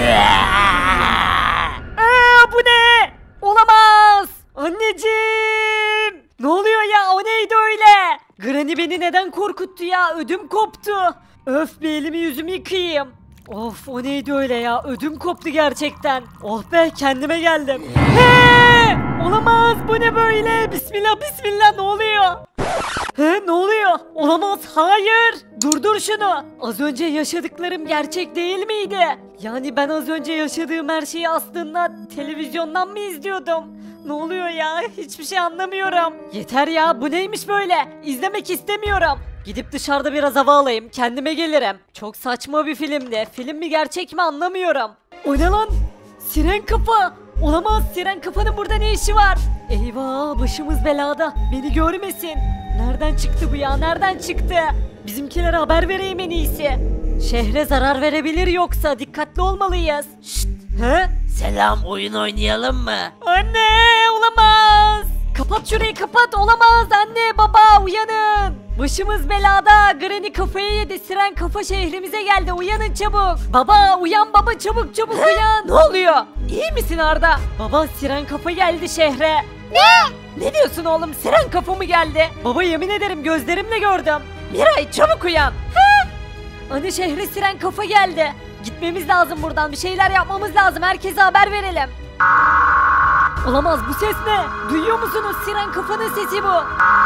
Aa, bu ne? Olamaz. Anneciğim. Ne oluyor ya? O neydi öyle? Granny beni neden korkuttu ya? Ödüm koptu. Öf bir elimi yüzümü yıkayayım. Of o neydi öyle ya? Ödüm koptu gerçekten. Oh be kendime geldim. He! Olamaz bu ne böyle? Bismillah bismillah ne oluyor? He ne oluyor? Olamaz hayır. Durdur şunu. Az önce yaşadıklarım gerçek değil miydi? Yani ben az önce yaşadığım her şeyi aslında televizyondan mı izliyordum? Ne oluyor ya? Hiçbir şey anlamıyorum. Yeter ya bu neymiş böyle? İzlemek istemiyorum. Gidip dışarıda biraz hava alayım, kendime gelirim. Çok saçma bir filmdi. Film mi gerçek mi anlamıyorum. O ne lan? Siren kafa! Olamaz, Siren kafanın burada ne işi var? Eyvah, başımız belada. Beni görmesin. Nereden çıktı bu ya? Nereden çıktı? Bizimkilere haber vereyim en iyisi. Şehre zarar verebilir yoksa dikkatli olmalıyız. Şşt! He? Selam, oyun oynayalım mı? Anne, olamaz. Kapat şurayı, kapat. Olamaz anne, baba uyanın. Başımız belada. Granny kafayı yedi. Siren kafa şehrimize geldi. Uyanın çabuk. Baba uyan baba, çabuk çabuk uyan. Ne oluyor? İyi misin Arda? Baba, Siren kafa geldi şehre. Ne? Ne diyorsun oğlum? Siren kafa mı geldi? Baba yemin ederim gözlerimle gördüm. Miray çabuk uyan. He? Anne, şehre Siren kafa geldi. Gitmemiz lazım buradan. Bir şeyler yapmamız lazım. Herkese haber verelim. Olamaz, bu ses ne? Duyuyor musunuz? Siren kafanın sesi bu.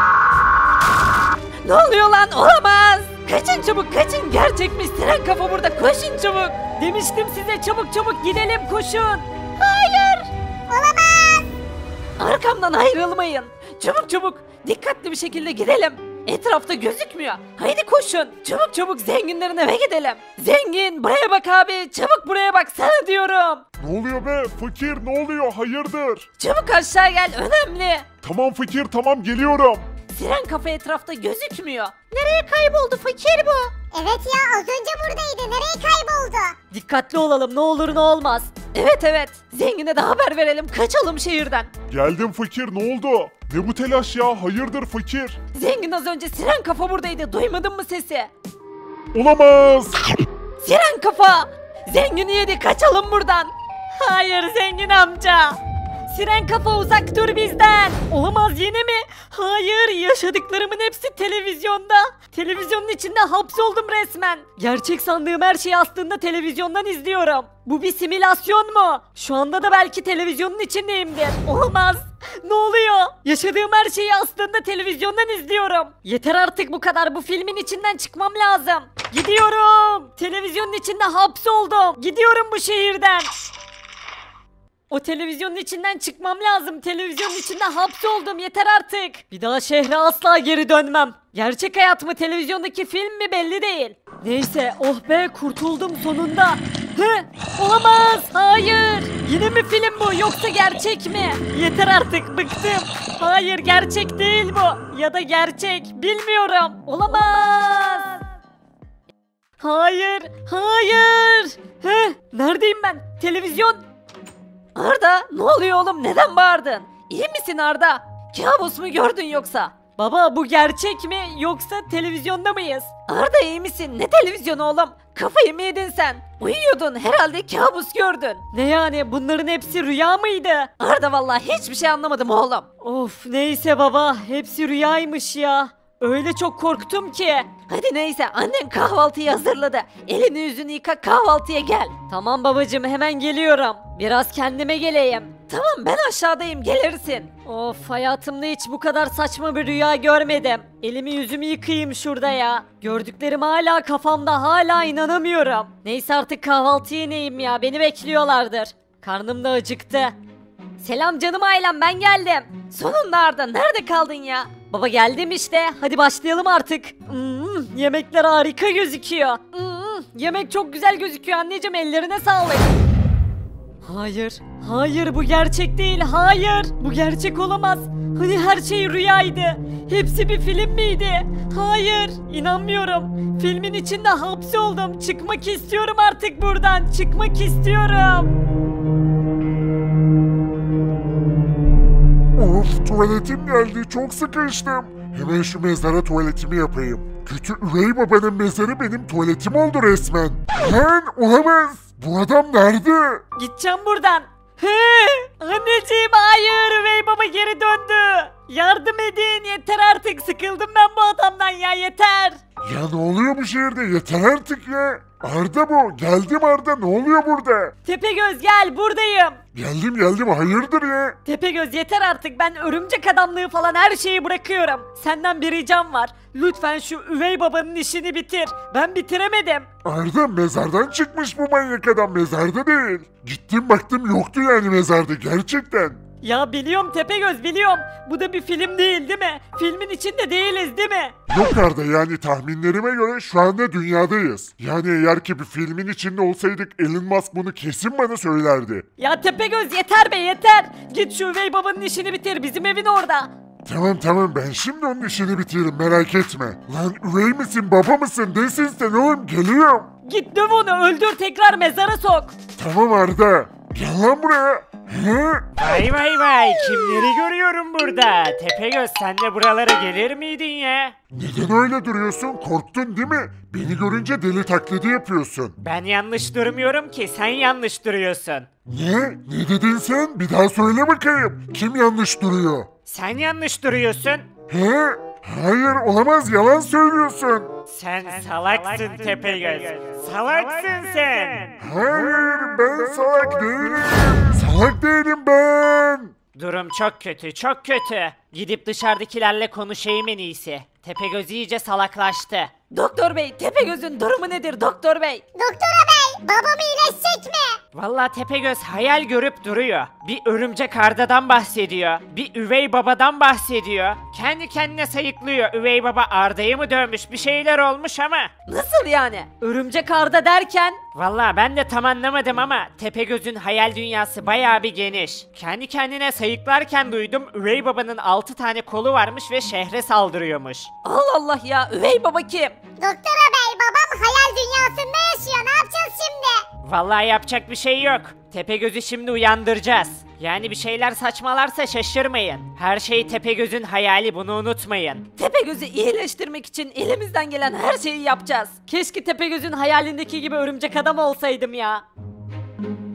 Ne oluyor lan? Olamaz. Kaçın çabuk, kaçın. Gerçekmiş, Siren kafa burada. Koşun çabuk. Demiştim size, çabuk çabuk gidelim, koşun. Hayır. Olamaz. Arkamdan ayrılmayın. Çabuk çabuk. Dikkatli bir şekilde gidelim. Etrafta gözükmüyor. Haydi koşun. Çabuk çabuk zenginlerin eve gidelim. Zengin buraya bak abi. Çabuk buraya bak, sana diyorum. Ne oluyor be fakir, ne oluyor, hayırdır? Çabuk aşağı gel, önemli. Tamam fakir, tamam geliyorum. Siren kafa etrafta gözükmüyor. Nereye kayboldu fakir bu? Evet ya, az önce buradaydı. Nereye kayboldu? Dikkatli olalım, ne olur ne olmaz. Evet evet, zengine de haber verelim, kaçalım şehirden. Geldim fakir, ne oldu? Ne bu telaş ya, hayırdır fakir? Zengin az önce Siren kafa buradaydı, duymadın mı sesi? Olamaz. Siren kafa! Zengini yedi, kaçalım buradan. Hayır zengin amca. Siren kafa uzak dur bizden. Olamaz, yine mi? Hayır, yaşadıklarımın hepsi televizyonda. Televizyonun içinde hapsoldum resmen. Gerçek sandığım her şeyi aslında televizyondan izliyorum. Bu bir simülasyon mu? Şu anda da belki televizyonun içindeyimdir. Olamaz. Ne oluyor? Yaşadığım her şeyi aslında televizyondan izliyorum. Yeter artık bu kadar. Bu filmin içinden çıkmam lazım. Gidiyorum. Televizyonun içinde hapsoldum. Gidiyorum bu şehirden. O televizyonun içinden çıkmam lazım. Televizyonun içinde hapsoldum. Yeter artık. Bir daha şehre asla geri dönmem. Gerçek hayat mı, televizyondaki film mi belli değil. Neyse, oh be, kurtuldum sonunda. Hı? Olamaz. Hayır. Yine mi film bu, yoksa gerçek mi? Yeter artık, bıktım. Hayır, gerçek değil bu. Ya da gerçek. Bilmiyorum. Olamaz. Hayır. Hayır. Hı? Neredeyim ben? Televizyon. Arda, ne oluyor oğlum, neden bağırdın? İyi misin Arda? Kabus mu gördün yoksa? Baba, bu gerçek mi yoksa televizyonda mıyız? Arda, iyi misin? Ne televizyonu oğlum? Kafayı mı yedin sen? Uyuyordun, herhalde kabus gördün. Ne yani, bunların hepsi rüya mıydı? Arda, vallahi hiçbir şey anlamadım oğlum. Of, neyse baba, hepsi rüyaymış ya. Öyle çok korktum ki. Hadi neyse, annen kahvaltıyı hazırladı. Elini yüzünü yıka, kahvaltıya gel. Tamam babacığım, hemen geliyorum. Biraz kendime geleyim. Tamam, ben aşağıdayım, gelirsin. Of, hayatımda hiç bu kadar saçma bir rüya görmedim. Elimi yüzümü yıkayayım şurada ya. Gördüklerim hala kafamda, hala inanamıyorum. Neyse artık kahvaltıya ineyim ya, beni bekliyorlardır. Karnım da acıktı. Selam canım ailem, ben geldim. Sonunda Arda, nerede kaldın ya? Baba, geldim işte, hadi başlayalım artık. Hmm, yemekler harika gözüküyor. Hmm, yemek çok güzel gözüküyor anneciğim, ellerine sağlık. Hayır, hayır bu gerçek değil, hayır. Bu gerçek olamaz. Hani her şey rüyaydı. Hepsi bir film miydi? Hayır, inanmıyorum. Filmin içinde hapsoldum. Çıkmak istiyorum artık buradan, çıkmak istiyorum. Of, tuvaletim geldi, çok sıkıştım. Hemen şu mezara tuvaletimi yapayım. Kötü üvey babanın mezarı benim tuvaletim oldu resmen. Lan olamaz. Bu adam nerede? Gideceğim buradan. He, anneciğim hayır, üvey baba geri döndü. Yardım edin, yeter artık, sıkıldım ben bu adamdan ya, yeter. Ya ne oluyor bu şehirde, yeter artık ya. Arda bu, geldim Arda, ne oluyor burada? Tepegöz gel, buradayım. Geldim geldim, hayırdır ya? Tepegöz yeter artık, ben örümcek adamlığı falan her şeyi bırakıyorum. Senden bir ricam var. Lütfen şu üvey babanın işini bitir. Ben bitiremedim. Arda, mezardan çıkmış bu manyak adam, mezarda değil. Gittim baktım, yoktu yani mezarda gerçekten. Ya biliyorum Tepegöz biliyorum. Bu da bir film değil değil mi? Filmin içinde değiliz değil mi? Yok Arda, yani tahminlerime göre şu anda dünyadayız. Yani eğer ki bir filmin içinde olsaydık Elon Musk bunu kesin bana söylerdi. Ya Tepegöz yeter be yeter. Git şu üvey babanın işini bitir, bizim evin orada. Tamam tamam, ben şimdi onun işini bitiririm, merak etme. Lan üvey misin baba mısın desin sen oğlum, geliyorum. Git döv onu, öldür, tekrar mezara sok. Tamam Arda, gel lan buraya. Hı? Vay vay vay, kimleri görüyorum burada? Tepegöz, sen de buralara gelir miydin ya? Neden öyle duruyorsun, korktun değil mi? Beni görünce deli taklidi yapıyorsun. Ben yanlış durmuyorum ki, sen yanlış duruyorsun. Ne? Ne dedin sen? Bir daha söyle bakayım. Kim yanlış duruyor? Sen yanlış duruyorsun. He? Hayır, olamaz, yalan söylüyorsun. Sen salaksın Tepegöz. Salaksın sen. Hayır, ben salak değilim. Salak değilim ben. Durum çok kötü, çok kötü. Gidip dışarıdakilerle konuşayım en iyisi. Tepegöz iyice salaklaştı. Doktor bey, Tepegöz'ün durumu nedir doktor bey? Doktora bey, babam iyileşecek mi? Vallahi Tepegöz hayal görüp duruyor. Bir örümcek Arda'dan bahsediyor. Bir üvey babadan bahsediyor. Kendi kendine sayıklıyor. Üvey baba Arda'yı mı dövmüş, bir şeyler olmuş ama. Nasıl yani? Örümcek Arda derken? Vallahi ben de tam anlamadım ama Tepegöz'ün hayal dünyası bayağı bir geniş. Kendi kendine sayıklarken duydum, üvey babanın altı tane kolu varmış ve şehre saldırıyormuş. Allah Allah ya, üvey baba kim? Doktora bey, babam hayal dünyasında yaşıyor. Ne yapacağız şimdi? Vallahi yapacak bir şey yok. Tepegöz'ü şimdi uyandıracağız. Yani bir şeyler saçmalarsa şaşırmayın. Her şey Tepegöz'ün hayali, bunu unutmayın. Tepegöz'ü iyileştirmek için elimizden gelen her şeyi yapacağız. Keşke Tepegöz'ün hayalindeki gibi örümcek adam olsaydım ya.